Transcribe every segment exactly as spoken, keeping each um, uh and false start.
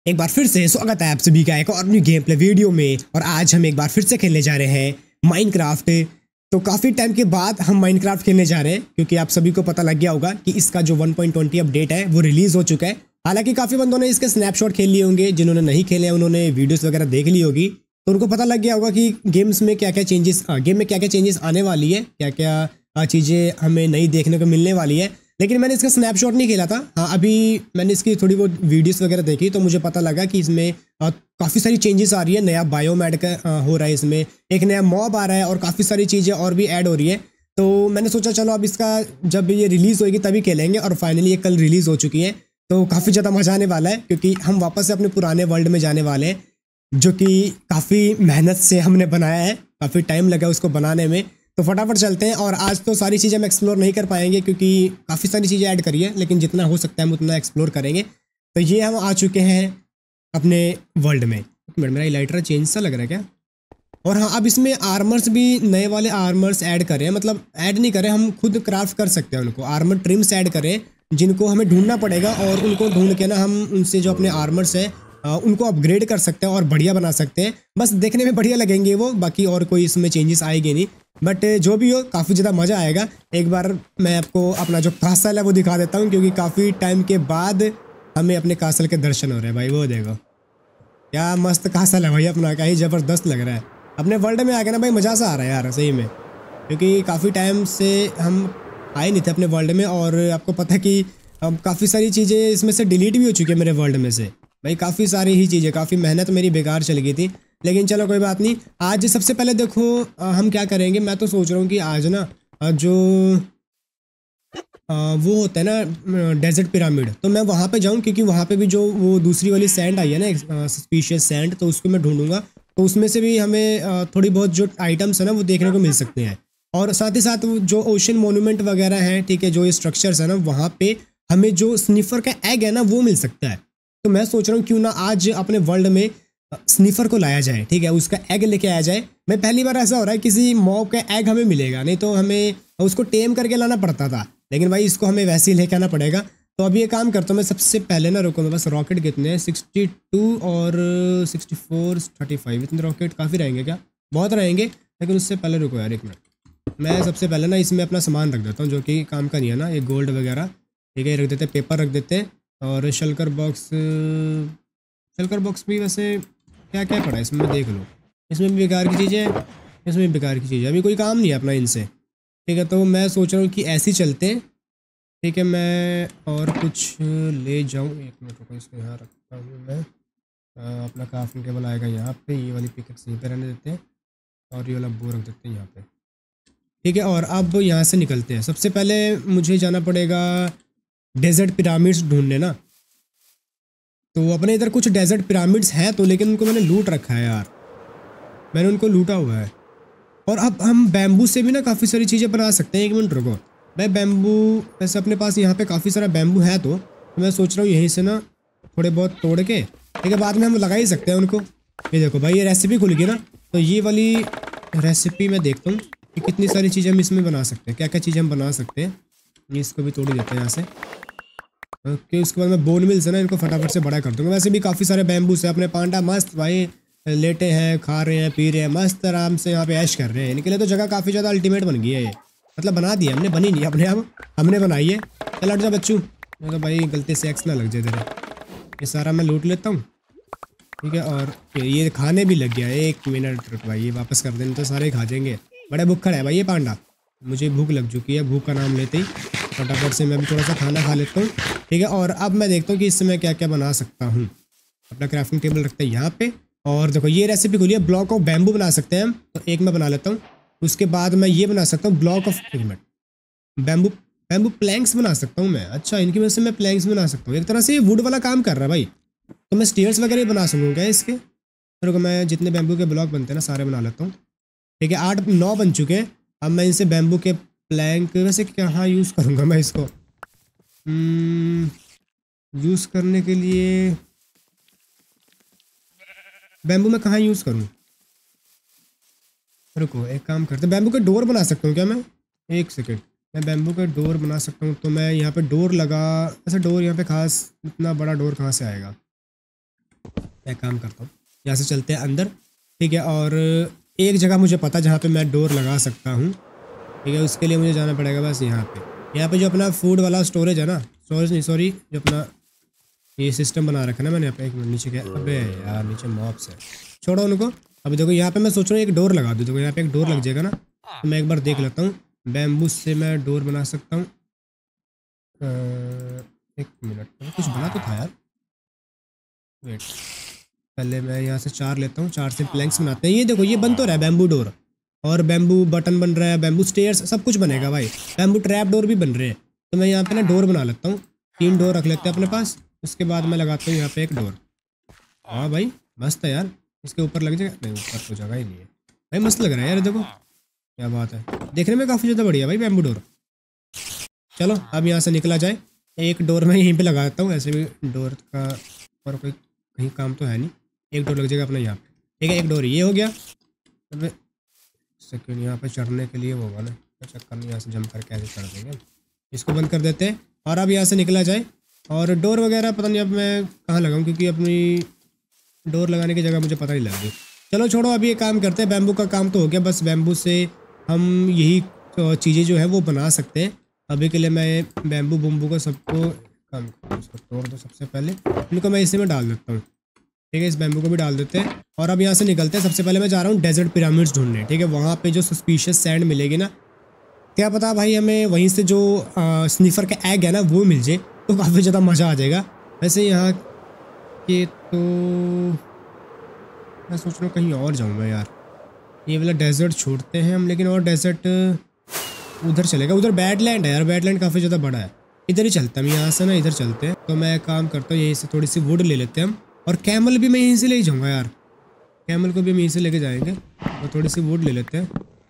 एक बार फिर से स्वागत है आप सभी का एक और न्यू गेम प्ले वीडियो में। और आज हम एक बार फिर से खेलने जा रहे हैं माइनक्राफ्ट। तो काफ़ी टाइम के बाद हम माइनक्राफ्ट खेलने जा रहे हैं क्योंकि आप सभी को पता लग गया होगा कि इसका जो वन पॉइंट ट्वेंटी अपडेट है वो रिलीज़ हो चुका है। हालांकि काफ़ी बंदों ने इसके स्नैपशॉट खेल लिए होंगे, जिन्होंने नहीं खेले हैं उन्होंने वीडियोस वगैरह देख ली होगी, तो उनको पता लग गया होगा कि गेम्स में क्या क्या चेंजेस गेम में क्या क्या चेंजेस आने वाली है, क्या क्या चीज़ें हमें नई देखने को मिलने वाली है। लेकिन मैंने इसका स्नैपशॉट नहीं खेला था। हाँ, अभी मैंने इसकी थोड़ी बहुत वीडियोस वगैरह देखी तो मुझे पता लगा कि इसमें काफ़ी सारी चेंजेस आ रही है। नया बायोमैड का आ, हो रहा है, इसमें एक नया मॉब आ रहा है और काफ़ी सारी चीज़ें और भी ऐड हो रही है। तो मैंने सोचा चलो अब इसका जब ये रिलीज़ होगी तभी खेलेंगे, और फाइनली ये कल रिलीज़ हो चुकी है। तो काफ़ी ज़्यादा मज़ा आने वाला है क्योंकि हम वापस से अपने पुराने वर्ल्ड में जाने वाले हैं, जो कि काफ़ी मेहनत से हमने बनाया है, काफ़ी टाइम लगा उसको बनाने में। तो फटाफट चलते हैं। और आज तो सारी चीज़ें हम एक्सप्लोर नहीं कर पाएंगे क्योंकि काफ़ी सारी चीज़ें ऐड करी है, लेकिन जितना हो सकता है हम उतना एक्सप्लोर करेंगे। तो ये हम आ चुके हैं अपने वर्ल्ड में। मेरा लाइटर चेंज सा लग रहा है क्या? और हाँ, अब इसमें आर्मर्स भी नए वाले आर्मर्स ऐड करें, मतलब ऐड नहीं करें, हम खुद क्राफ्ट कर सकते हैं उनको। आर्मर ट्रिम्स ऐड करें जिनको हमें ढूंढना पड़ेगा, और उनको ढूंढ के ना हम उनसे जो अपने आर्मर्स है उनको अपग्रेड कर सकते हैं और बढ़िया बना सकते हैं। बस देखने में बढ़िया लगेंगे वो, बाकी और कोई इसमें चेंजेस आएंगे नहीं। बट जो भी हो काफ़ी ज़्यादा मज़ा आएगा। एक बार मैं आपको अपना जो कासल है वो दिखा देता हूँ, क्योंकि काफ़ी टाइम के बाद हमें अपने कासल के दर्शन हो रहे हैं भाई। वो देखो क्या मस्त कासल है भाई अपना, क्या ही ज़बरदस्त लग रहा है। अपने वर्ल्ड में आके ना भाई मज़ा सा आ रहा है यार सही में, क्योंकि काफ़ी टाइम से हम आए नहीं थे अपने वर्ल्ड में। और आपको पता है कि अब काफ़ी सारी चीज़ें इसमें से डिलीट भी हो चुकी है मेरे वर्ल्ड में से भाई। काफ़ी सारी ही चीज़ें, काफ़ी मेहनत मेरी बेकार चली गई थी, लेकिन चलो कोई बात नहीं। आज सबसे पहले देखो हम क्या करेंगे। मैं तो सोच रहा हूँ कि आज ना जो आ, वो होता है ना डेजर्ट पिरामिड, तो मैं वहाँ पे जाऊँ, क्योंकि वहाँ पे भी जो वो दूसरी वाली सैंड आई है ना, सस्पिशियस सैंड, तो उसको मैं ढूंढूंगा। तो उसमें से भी हमें थोड़ी बहुत जो आइटम्स है ना वो देखने को मिल सकते हैं। और साथ ही साथ जो ओशन मोन्यूमेंट वगैरह हैं, ठीक है, जो ये स्ट्रक्चर्स है ना, वहाँ पे हमें जो स्निफर का एग है ना वो मिल सकता है। तो मैं सोच रहा हूँ क्यों ना आज अपने वर्ल्ड में स्निफर को लाया जाए, ठीक है, उसका एग लेके आया जाए। मैं पहली बार ऐसा हो रहा है किसी मॉब का एग हमें मिलेगा, नहीं तो हमें उसको टेम करके लाना पड़ता था, लेकिन भाई इसको हमें वैसे ही लेके आना पड़ेगा। तो अभी ये काम करता हूँ मैं। सबसे पहले ना रुको, मैं बस रॉकेट कितने हैं, सिक्सटी टू और सिक्सटी फोर थर्टी फाइव, इतने रॉकेट काफ़ी रहेंगे क्या? बहुत रहेंगे, लेकिन उससे पहले रुको यार एक मिनट। मैं सबसे पहले ना इसमें अपना सामान रख देता हूँ जो कि काम का नहीं है ना, ये गोल्ड वगैरह, ठीक है, रख देते हैं, पेपर रख देते हैं। और शल्कर बॉक्स, शल्कर बॉक्स भी वैसे क्या क्या पड़ा है इसमें देख लो। इसमें भी बेकार की चीज़ें हैं, इसमें भी बेकार की चीज़ें, अभी कोई काम नहीं है अपना इनसे, ठीक है। तो मैं सोच रहा हूँ कि ऐसे ही चलते हैं, ठीक है। मैं और कुछ ले जाऊँ, एक मिनट रुको, इसको यहाँ रखता हूँ मैं। आ, अपना क्राफ्टिंग टेबल आएगा यहाँ पे, ये वाली पिकेक्स यहीं पे रहने देते हैं, और ये वाला बो रख देते हैं यहाँ पे, ठीक है। और अब यहाँ से निकलते हैं। सबसे पहले मुझे जाना पड़ेगा डेजर्ट पिरामिड्स ढूंढने ना। तो अपने इधर कुछ डेजर्ट पिरामिड्स हैं तो, लेकिन उनको मैंने लूट रखा है यार, मैंने उनको लूटा हुआ है। और अब हम बैम्बू से भी ना काफ़ी सारी चीज़ें बना सकते हैं। एक मिनट रुको, मैं बैम्बू, वैसे अपने पास यहाँ पे काफ़ी सारा बैम्बू है, तो, तो मैं सोच रहा हूँ यहीं से ना थोड़े बहुत तोड़ के, ठीक है, बाद में हम लगा ही सकते हैं उनको। ये देखो भाई, ये रेसिपी खुल गई ना, तो ये वाली रेसिपी मैं देखता हूँ कि कितनी सारी चीज़ें हम इसमें बना सकते हैं, क्या क्या चीज़ें हम बना सकते हैं। इसको भी तोड़ ही देते हैं यहाँ से, ओके। उसके बाद मैं बोन मिल से ना इनको फटाफट से बड़ा कर दूंगा। वैसे भी काफ़ी सारे बैम्बू से अपने पांडा मस्त भाई लेटे हैं, खा रहे हैं, पी रहे हैं, मस्त आराम से यहाँ पे ऐश कर रहे हैं। इनके लिए तो जगह काफ़ी ज़्यादा अल्टीमेट बन गई है ये, मतलब बना दिया हमने, बनी नहीं अपने आप, हमने बनाई है। चल हट जा बच्चू, तो भाई गलती से एक्स ना लग जाए तेरे। ये सारा मैं लूट लेता हूँ, ठीक है। और ये खाने भी लग गया है, एक मिनट रुक भाई, ये वापस कर देने तो सारे खा जाएंगे। बड़े भूखड़ है भाई ये पांडा, मुझे भूख लग चुकी है। भूख का नाम लेते ही फटाफट से मैं भी थोड़ा सा खाना खा लेता हूँ, ठीक है। और अब मैं देखता हूँ कि इससे मैं क्या क्या बना सकता हूँ। अपना क्राफ्टिंग टेबल रखते हैं यहाँ पे, और देखो ये रेसिपी खुली है, ब्लॉक ऑफ बैम्बू बना सकते हैं हम, तो एक मैं बना लेता हूँ। उसके बाद मैं ये बना सकता हूँ ब्लॉक ऑफ, एक मिनट, बैम्बू बैम्बू प्लैंक्स बना सकता हूँ मैं। अच्छा, इनकी वजह से मैं प्लैंक्स बना सकता हूँ। एक तरह से ये वुड वाला काम कर रहा है भाई, तो मैं स्टेयर्स वगैरह बना सकूँ क्या इसके? रुको, मैं जितने बैम्बू के ब्लॉक बनते हैं ना सारे बना लेता हूँ, ठीक है। आठ नौ बन चुके हैं। अब मैं इनसे बैम्बू के प्लैंक, वैसे कहाँ यूज़ करूँगा मैं इसको? यूज़ करने के लिए बैम्बू मैं कहाँ यूज़ करूँ? रुको एक काम करते, बैम्बू के डोर बना सकता हूँ क्या मैं? एक सेकेंड, मैं बैम्बू का डोर बना सकता हूँ। तो मैं यहाँ पे डोर लगा, ऐसा डोर यहाँ पे खास इतना बड़ा डोर कहाँ से आएगा? मैं काम करता हूँ, यहाँ से चलते हैं अंदर, ठीक है। और एक जगह मुझे पता जहाँ पे मैं डोर लगा सकता हूँ, ठीक है। उसके लिए मुझे जाना पड़ेगा बस यहाँ पे। यहाँ पे जो अपना फूड वाला स्टोरेज है ना, स्टोरेज नहीं सॉरी, जो अपना ये सिस्टम बना रखा है ना मैंने यहाँ पे। एक मिनट, नीचे क्या, अबे यार नीचे मॉब्स है, छोड़ो उनको। अभी देखो यहाँ पे मैं सोच रहा हूँ एक डोर लगा दूँ। देखो यहाँ पे एक डोर लग जाएगा ना, तो मैं एक बार देख लेता हूँ। बैम्बू से मैं डोर बना सकता हूँ। एक मिनट, कुछ बना तो था यार, वेट। पहले मैं यहाँ से चार लेता हूँ, चार से प्लैंक्स बनाते हैं। ये देखो ये बन तो रहा है बैम्बू डोर, और बैम्बू बटन बन रहा है, बैम्बू स्टेयर्स, सब कुछ बनेगा भाई। बैम्बू ट्रैप डोर भी बन रहे हैं। तो मैं यहाँ पे ना डोर बना लेता हूँ, तीन डोर रख लेते हैं अपने पास। उसके बाद मैं लगाता हूँ यहाँ पे एक डोर। हाँ भाई मस्त है यार, इसके ऊपर लग जाएगा, नहीं ऊपर तो जगह ही नहीं है भाई। मस्त लग रहा है यार, देखो क्या बात है, देखने में काफ़ी ज़्यादा बढ़िया भाई बैम्बू डोर। चलो अब यहाँ से निकला जाए। एक डोर मैं यहीं पे लगा देता हूँ, ऐसे भी डोर का और कोई कहीं काम तो है नहीं। एक डोर लग जाएगा अपना यहाँ पे, ठीक है। एक डोर ये हो गया। अब सेकेंड यहाँ पे चढ़ने के लिए वो होगा ना, चक्कर नहीं, यहाँ से जंप करके ऐसे चढ़ देंगे। इसको बंद कर देते हैं और अब यहाँ से निकला जाए। और डोर वगैरह पता नहीं अब मैं कहाँ लगाऊँ, क्योंकि अपनी डोर लगाने की जगह मुझे पता नहीं लग रही। चलो छोड़ो, अभी ये काम करते हैं। बैम्बू का काम तो हो गया, बस बैम्बू से हम यही चीज़ें जो है वो बना सकते हैं। अभी के लिए मैं बैम्बू बम्बू को सबको काम उसको तोड़ दो सबसे पहले, इनको मैं इसी में डाल देता हूँ, ठीक है। इस बैम्बू को भी डाल देते हैं और अब यहाँ से निकलते हैं। सबसे पहले मैं जा रहा हूँ डेजर्ट पिरामिड्स ढूंढने, ठीक है। वहाँ पे जो सस्पिशियस सैंड मिलेगी ना, क्या पता भाई हमें वहीं से जो स्नीफर का एग है ना वो मिल जाए, तो काफ़ी ज़्यादा मज़ा आ जाएगा। वैसे यहाँ के तो मैं सोच रहा हूँ कहीं और जाऊँ मैं यार। ये वाला डेजर्ट छोड़ते हैं हम, लेकिन और डेजर्ट उधर चलेगा। उधर बैडलैंड है यार, बैडलैंड काफ़ी ज़्यादा बड़ा है। इधर ही चलते हैं हम, यहाँ से ना इधर चलते हैं। तो मैं काम करता हूँ, यहीं से थोड़ी सी वुड ले लेते हैं हम, और कैमल भी मैं यहीं से ले ही जाऊँगा यार। कैमल को भी हम यहीं से लेके जाएंगे और थोड़ी सी वुड ले लेते हैं,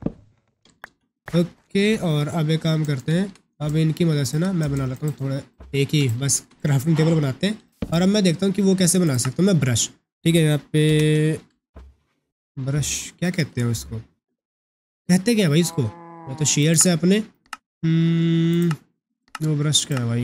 ओके। और अब एक काम करते हैं, अब इनकी मदद से ना मैं बना लेता हूँ थोड़ा, एक ही बस क्राफ्टिंग टेबल बनाते हैं। और अब मैं देखता हूँ कि वो कैसे बना सकता हूँ मैं। ब्रश, ठीक है। यहाँ पे ब्रश क्या कहते हैं उसको, कहते क्या है भाई इसको, मैं तो शेयर से अपने वो ब्रश क्या है भाई,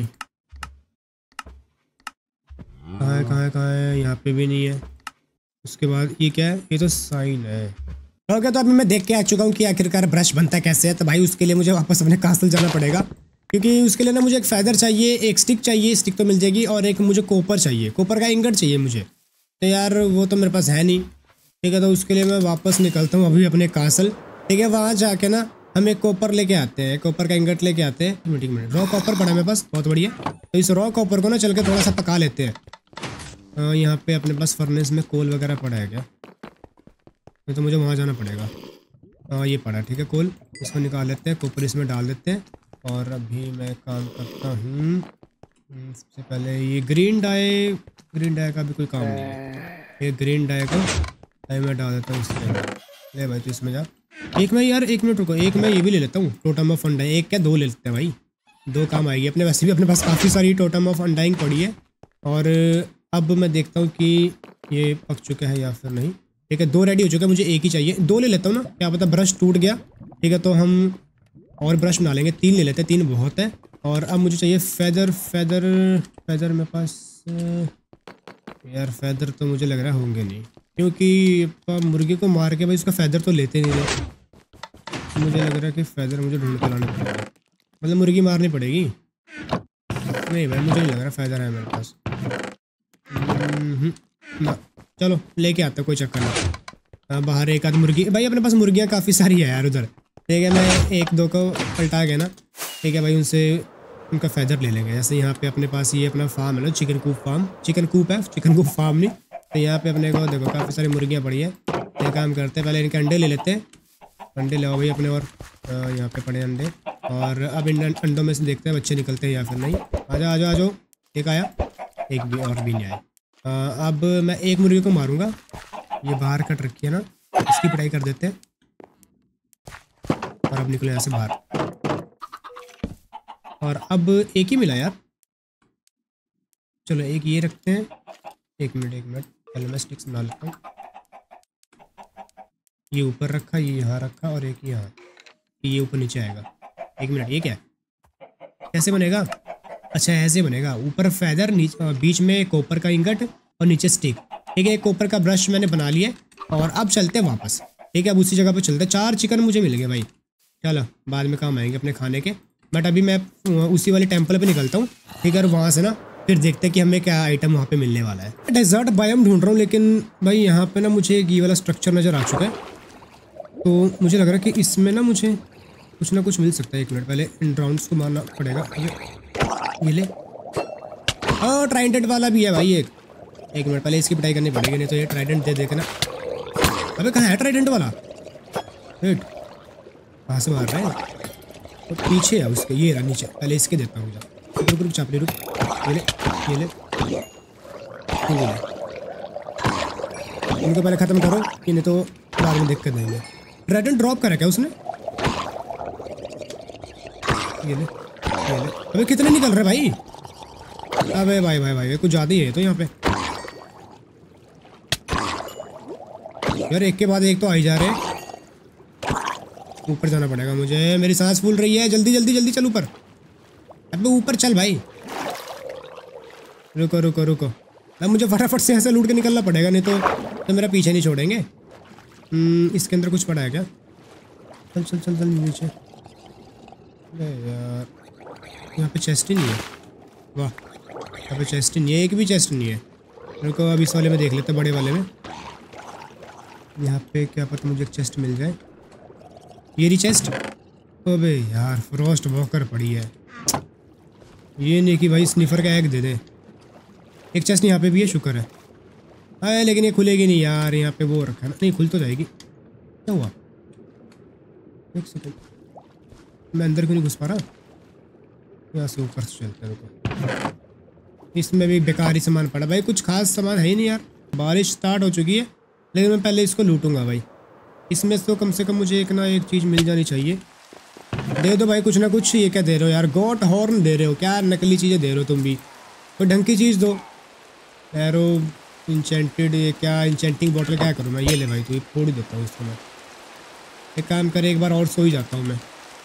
कहाँ है कहाँ है कहाँ है, यहाँ पे भी नहीं है। उसके बाद ये क्या है, ये तो साइन है। ओके, तो अभी मैं देख के आ चुका हूँ कि आखिरकार ब्रश बनता कैसे है। तो भाई उसके लिए मुझे वापस अपने कासल जाना पड़ेगा, क्योंकि उसके लिए ना मुझे एक फेदर चाहिए, एक स्टिक चाहिए, स्टिक तो मिल जाएगी, और एक मुझे कॉपर चाहिए, कॉपर का इंगट चाहिए मुझे। तो यार वो तो मेरे पास है नहीं, ठीक है। तो उसके लिए मैं वापस निकलता हूँ अभी अपने कासल, ठीक है। वहाँ जाके ना हम एक कॉपर लेके आते हैं, कॉपर का इंगट लेके आते हैं। मिनट एक मिनट, रॉ कॉपर पड़ा है मेरे पास, बहुत बढ़िया। तो इस रॉ कॉपर को ना चल के थोड़ा सा पका लेते हैं। यहाँ पे अपने पास फर्नेस में कोल वगैरह पड़ा है क्या, नहीं तो मुझे वहाँ जाना पड़ेगा। हाँ ये पड़ा, ठीक है। कोल इसको निकाल लेते हैं, कॉपर इसमें डाल देते हैं। और अभी मैं काम करता हूँ, सबसे पहले ये ग्रीन डाई, ग्रीन डाई का भी कोई काम नहीं है। ये ग्रीन डाई को डाई मैं डाल देता हूँ इसमें। ले भाई तो इसमें जा। एक मैं यार एक मिनट रुको, एक मैं ये भी ले लेता हूँ, टोटम ऑफ अनडाइंग। एक क्या दो ले लेते हैं भाई, दो काम आएगी अपने। वैसे भी अपने पास काफ़ी सारी टोटम ऑफ अनडाइंग पड़ी है। और अब मैं देखता हूँ कि ये पक चुका है या फिर नहीं, ठीक है। दो रेडी हो चुका है, मुझे एक ही चाहिए, दो ले लेता हूँ ना, क्या पता ब्रश टूट गया, ठीक है। तो हम और ब्रश बना लेंगे, तीन ले लेते हैं, तीन बहुत है। और अब मुझे चाहिए फेदर, फेदर फेदर मेरे पास यार, फेदर तो मुझे लग रहा है होंगे नहीं, क्योंकि मुर्गी को मार के भाई उसका फेदर तो लेते नहीं थे। मुझे लग रहा है कि फेदर मुझे ढूंढ के लाना पड़ेगा, मतलब मुर्गी मारनी पड़ेगी। नहीं भाई मुझे नहीं लग रहा फेदर है मेरे पास ना। चलो लेके आता, कोई चक्कर नहीं। बाहर एक आध मुर्गी, भाई अपने पास मुर्गियाँ काफ़ी सारी है यार उधर, ठीक है। मैं एक दो को पलटा गया ना, ठीक है भाई, उनसे उनका फेदर ले लेंगे। जैसे यहाँ पे अपने पास ये अपना फार्म है ना, chicken coop farm, chicken coop है, चिकन कूप फार्म नहीं। तो यहाँ पे अपने को देखो काफ़ी सारी मुर्गियाँ पड़ी है। ये काम करते हैं, पहले इनके अंडे ले लेते हैं। अंडे ले भाई अपने, और यहाँ पे पड़े अंडे। और अब इन अंडों में से देखते हैं बच्चे निकलते हैं या फिर नहीं। आ जाओ आ जाओ आ जाओ, एक आया, एक भी और भी नहीं आया। अब मैं एक मुर्गी को मारूंगा, ये बाहर कट रखी है ना, इसकी पिटाई कर देते हैं। और अब निकले यहाँ से बाहर। और अब एक ही मिला यार, चलो एक ये रखते हैं। एक मिनट एक मिनट, पहले मैं स्टिक्स बना लेता हूँ। ये ऊपर रखा, ये यहाँ रखा, और एक यहाँ, ये ऊपर नीचे आएगा। एक मिनट, ये क्या है, कैसे बनेगा? अच्छा ऐसे बनेगा, ऊपर फेदर, नीचे बीच में कॉपर का इंगट और नीचे स्टिक। ठीक है, एक कॉपर का ब्रश मैंने बना लिया और अब चलते हैं वापस। ठीक है, अब उसी जगह पे चलते हैं। चार चिकन मुझे मिल गए भाई, चलो बाद में काम आएंगे अपने खाने के। बट अभी मैं उसी वाले टेम्पल पे निकलता हूँ। ठीक है, और वहाँ से ना फिर देखते हैं कि हमें क्या आइटम वहाँ पे मिलने वाला है। डेजर्ट बायोम ढूंढ रहा हूँ, लेकिन भाई यहाँ पे ना मुझे ये वाला स्ट्रक्चर नज़र आ चुका है, तो मुझे लग रहा है कि इसमें ना मुझे कुछ ना कुछ मिल सकता है। एक मिनट पहले इन ड्राउंड्स को मारना पड़ेगा। ये ले, हाँ ट्राइडेंट वाला भी है भाई एक। एक मिनट पहले इसकी पिटाई करनी पड़ेगी, नहीं तो ये ट्राइडेंट दे देगा ना। अबे कहाँ है ट्राइडेंट वाला? वेट, कहाँ से मार रहा है? तो पीछे है उसके, ये रहा नीचे। पहले इसके देता हूँ। रुक रुक रुक चापली रुक, ये ले ये ले ये ले। इनको पहले ख़त्म करो, इन्हें तो बाद में दिक्कत देंगे। ट्राइडेंट ड्रॉप करा क्या उसने? ये ले ये ले। अबे कितने निकल रहे भाई? अबे भाई भाई भाई कुछ ज़्यादा ही है तो यहाँ पे यार, एक के बाद एक तो आ ही जा रहे हैं। ऊपर जाना पड़ेगा मुझे, मेरी सांस फूल रही है। जल्दी जल्दी जल्दी चल ऊपर। अबे ऊपर चल भाई। रुको रुको रुको, अब मुझे फटाफट से यहाँ से लूट के निकलना पड़ेगा, नहीं तो, तो मेरा पीछे नहीं छोड़ेंगे। इसके अंदर कुछ पड़ा है क्या? चल चल चल चल नीचे। यार यहाँ पे चेस्ट ही नहीं है। वाह, यहाँ पे चेस्ट ही नहीं है, एक भी चेस्ट नहीं है। रुको अब इस वाले में देख लेते हैं, बड़े वाले में। यहाँ पे क्या पता मुझे एक चेस्ट मिल जाए। ये रही चेस्ट। अबे यार फ्रॉस्ट वॉकर पड़ी है। ये नहीं कि भाई स्निफर का एग दे दे। एक चेस्ट यहाँ पे भी है, शुक्र है। अरे लेकिन ये खुलेगी नहीं यार, यहाँ पे वो रखा है ना। नहीं खुल तो जाएगी। क्या हुआ? एक सेकंड, मैं अंदर क्यों नहीं घुस पा रहा? यहाँ से ऊपर से चलते हैं। रुको, इसमें भी बेकार ही सामान पड़ा भाई, कुछ खास सामान है ही नहीं यार। बारिश स्टार्ट हो चुकी है, लेकिन मैं पहले इसको लूटूंगा भाई। इसमें तो कम से कम मुझे एक ना एक चीज़ मिल जानी चाहिए। दे दो भाई कुछ ना कुछ। ये क्या दे रहे हो यार? गॉड हॉर्न दे रहे हो क्या? नकली चीज़ें दे रहे हो तुम भी, कोई ढंग की चीज़ दो। एरो इंचेंटेड, ये क्या इंचेंटिंग बॉटल क्या करूँ मैं? ये ले भाई, तो ये फोड़ ही देता हूँ इसको मैं। एक काम करे, एक बार और सो ही जाता हूँ मैं,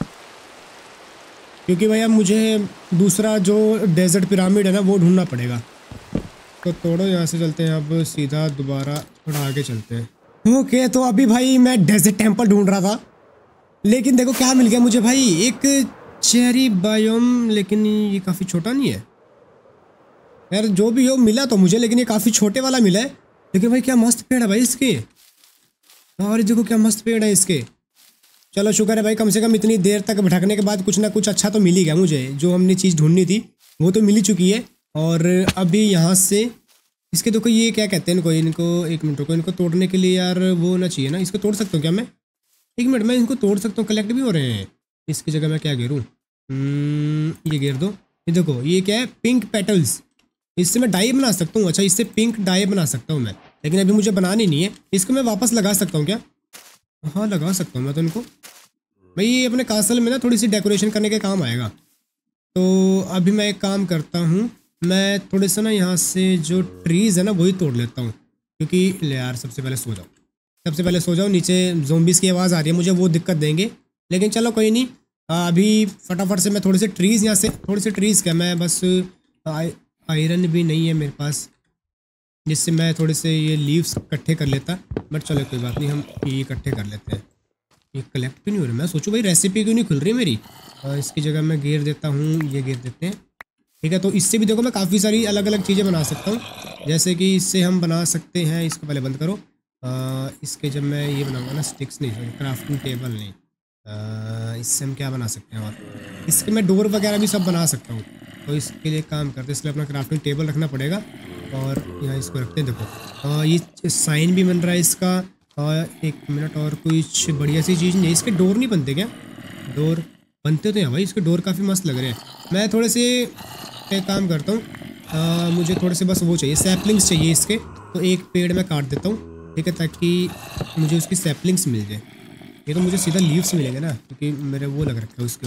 क्योंकि भाई अब मुझे दूसरा जो डेजर्ट पिरामिड है ना वो ढूंढना पड़ेगा। तो तोड़ो, यहाँ से चलते हैं अब सीधा, दोबारा थोड़ा आगे चलते हैं। ओके तो अभी भाई मैं डेजर्ट टेम्पल ढूंढ रहा था, लेकिन देखो क्या मिल गया मुझे भाई, एक चेरी बायोम। लेकिन ये काफ़ी छोटा नहीं है यार, जो भी हो मिला तो मुझे, लेकिन ये काफ़ी छोटे वाला मिला है। लेकिन भाई क्या मस्त पेड़ है भाई इसके, और देखो क्या मस्त पेड़ है इसके। चलो शुक्र है भाई, कम से कम इतनी देर तक भटकने के बाद कुछ ना कुछ अच्छा तो मिल ही गया मुझे। जो हमने चीज़ ढूंढनी थी वो तो मिल ही चुकी है। और अभी यहाँ से इसके देखो, ये क्या कहते हैं इनको, इनको एक मिनट को, इनको तोड़ने के लिए यार वो होना चाहिए ना। इसको तोड़ सकता हूँ क्या मैं? एक मिनट, मैं इनको तोड़ सकता हूँ, कलेक्ट भी हो रहे हैं। इसकी जगह मैं क्या घेरूँ? ये घेर दो। ये देखो ये क्या है, पिंक पेटल्स। इससे मैं डाई बना सकता हूँ। अच्छा, इससे पिंक डाई बना सकता हूँ मैं, लेकिन अभी मुझे बनानी नहीं है। इसको मैं वापस लगा सकता हूँ क्या? हाँ लगा सकता हूँ मैं तो इनको। भाई ये अपने कासल में ना थोड़ी सी डेकोरेशन करने के काम आएगा। तो अभी मैं एक काम करता हूँ, मैं थोड़े सा ना यहाँ से जो ट्रीज़ है ना वही तोड़ लेता हूँ, क्योंकि ले यार सबसे पहले सो जाओ, सबसे पहले सो जाओ। नीचे ज़ोंबीज़ की आवाज़ आ रही है, मुझे वो दिक्कत देंगे, लेकिन चलो कोई नहीं। अभी फटाफट से मैं थोड़े से ट्रीज़ यहाँ से, थोड़े से ट्रीज़ क्या, मैं बस आयरन भी नहीं है मेरे पास, जिससे मैं थोड़े से ये लीव्स इकट्ठे कर लेता। बट चलो कोई बात नहीं, हम ये इकट्ठे कर लेते हैं। ये कलेक्ट क्यों नहीं हो रहा? मैं सोचूं भाई रेसिपी क्यों नहीं खुल रही मेरी। आ, इसकी जगह मैं घेर देता हूँ, ये घेर देते हैं। ठीक है, तो इससे भी देखो मैं काफ़ी सारी अलग अलग चीज़ें बना सकता हूँ। जैसे कि इससे हम बना सकते हैं, इसको पहले बंद करो। आ, इसके जब मैं ये बनाऊँगा ना, स्टिक्स नहीं, क्राफ्टिंग टेबल नहीं, आ, इससे हम क्या बना सकते हैं? और इसके मैं डोर वगैरह भी सब बना सकता हूँ। तो इसके लिए काम करते हैं, इसलिए अपना क्राफ्टिंग टेबल रखना पड़ेगा। और यहाँ इसको रखते हैं। देखो आ, ये साइन भी बन रहा है इसका। और एक मिनट, और कुछ बढ़िया सी चीज़ नहीं है। इसके डोर नहीं बनते क्या? डोर बनते तो हैं भाई, इसके डोर काफ़ी मस्त लग रहे हैं। मैं थोड़े से एक काम करता हूँ, मुझे थोड़े से बस वो चाहिए, सैपलिंग्स चाहिए इसके। तो एक पेड़ मैं काट देता हूँ, ठीक है, ताकि मुझे उसकी सैपलिंग्स मिल जाए। ये तो मुझे सीधा लीव्स मिलेंगे ना, क्योंकि मेरे वो लग रखा है उसके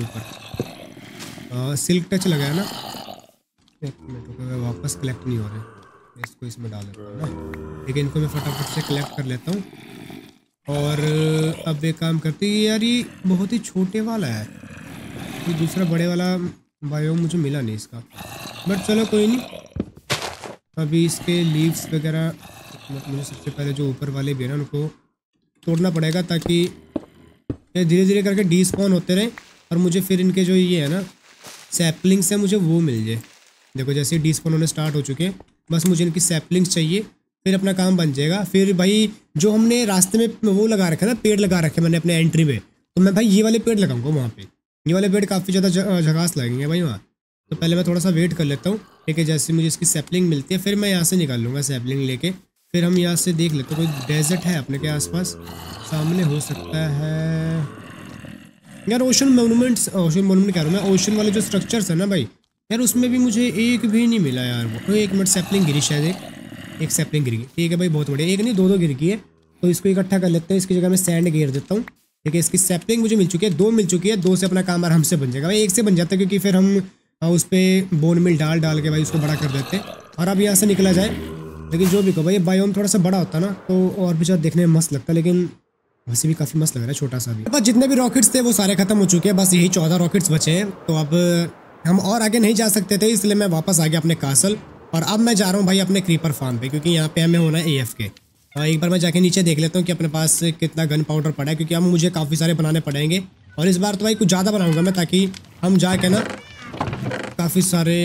ऊपर, सिल्क टच लगा है ना। एक मिनट रुको, वापस कलेक्ट नहीं हो रहे, इसको इसमें डाल देता हूँ ना। लेकिन इनको मैं फटाफट से कलेक्ट कर लेता हूँ। और अब एक काम करते हैं यार, ये बहुत ही छोटे वाला है, ये दूसरा बड़े वाला बायोम मुझे मिला नहीं इसका। बट चलो कोई नहीं, अभी इसके लीव्स वगैरह मतलब मुझे सबसे पहले जो ऊपर वाले भी है ना उनको तोड़ना पड़ेगा, ताकि ये धीरे धीरे करके डीस्पॉन होते रहें और मुझे फिर इनके जो ये है ना सैपलिंग्स है मुझे वो मिल जाए। देखो जैसे डीस्पॉन होने स्टार्ट हो चुके हैं, बस मुझे इनकी सैपलिंग्स चाहिए, फिर अपना काम बन जाएगा। फिर भाई जो हमने रास्ते में वो लगा रखा है ना, पेड़ लगा रखे मैंने अपने एंट्री में, तो मैं भाई ये वाले पेड़ लगाऊंगा वहाँ पे। ये वाले पेड़ काफ़ी ज़्यादा झकास लगेंगे भाई वहाँ। तो पहले मैं थोड़ा सा वेट कर लेता हूँ, ठीक है। जैसे मुझे इसकी सैपलिंग मिलती है फिर मैं यहाँ से निकाल लूँगा सैपलिंग लेके। फिर हम यहाँ से देख लेते हैं कोई डेजर्ट है अपने के आसपास, सामने हो सकता है यार। ओशन मोनूमेंट्स, ओशन मोनूमेंट कह रहा हूँ मैं, ओशन वाले जो स्ट्रक्चर्स है ना भाई यार, उसमें भी मुझे एक भी नहीं मिला यार। वो एक मिनट, सैपलिंग गिरी शायद, एक एक सैपलिंग गिर गई, ठीक है भाई बहुत बढ़िया। एक नहीं दो दो गिर गई है, तो इसको इकट्ठा कर लेते हैं। इसकी जगह मैं सैंड घेर देता हूँ, ठीक है। इसकी सैपलिंग मुझे मिल चुकी है, दो मिल चुकी है, दो से अपना काम आराम से बन जाएगा भाई। एक से बन जाता है क्योंकि फिर हम उस पर बोन मिल डाल डाल के भाई उसको बड़ा कर देते हैं। और अब यहाँ से निकला जाए, लेकिन जो भी कहो भाई बायोम थोड़ा सा बड़ा होता ना तो और भी ज़्यादा देखने में मस्त लगता, लेकिन वैसे भी काफ़ी मस्त लग रहा है छोटा सा भी। बस जितने भी रॉकेट्स थे वो सारे खत्म हो चुके हैं, बस यही चौदह रॉकेट्स बचे हैं। तो अब हम और आगे नहीं जा सकते थे, इसलिए मैं वापस आ गया अपने कासल। और अब मैं जा रहा हूँ भाई अपने क्रीपर फार्म पे, क्योंकि यहाँ पे हमें होना है ए एफ के। एक बार मैं जाके नीचे देख लेता हूँ कि अपने पास कितना गन पाउडर पड़ा है, क्योंकि अब मुझे काफ़ी सारे बनाने पड़ेंगे। और इस बार तो भाई कुछ ज़्यादा बनाऊँगा मैं, ताकि हम जाके ना काफ़ी सारे,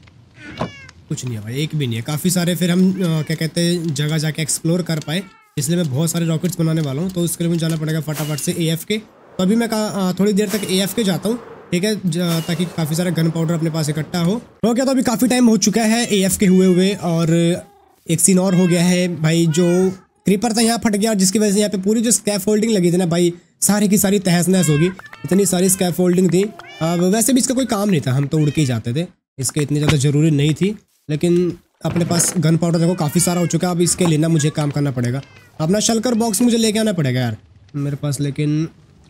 कुछ नहीं है भाई एक भी नहीं है, काफ़ी सारे फिर हम क्या कहते हैं जगह जाके एक्सप्लोर कर पाए। इसलिए मैं बहुत सारे रॉकेट्स बनाने वाला हूँ, तो उसके लिए मुझे जाना पड़ेगा फटाफट से ए एफ के। तो अभी मैं थोड़ी देर तक ए एफ के जाता हूँ, ठीक है, ताकि काफ़ी सारा गन पाउडर अपने पास इकट्ठा हो। हो गया, तो अभी काफ़ी टाइम हो चुका है ए एफ के हुए हुए, और एक सीन और हो गया है भाई। जो क्रीपर था यहाँ फट गया, जिसकी वजह से यहाँ पे पूरी जो स्कैफ फोल्डिंग लगी थी ना भाई, सारी की सारी तहस नहस होगी। इतनी सारी स्कैफ फोल्डिंग थी। अब वैसे भी इसका कोई काम नहीं था, हम तो उड़ के ही जाते थे, इसके इतनी ज़्यादा ज़रूरी नहीं थी। लेकिन अपने पास गन पाउडर देखो काफ़ी सारा हो चुका है। अब इसके लिए ना मुझे काम करना पड़ेगा, अपना शलकर बॉक्स मुझे लेके आना पड़ेगा यार मेरे पास। लेकिन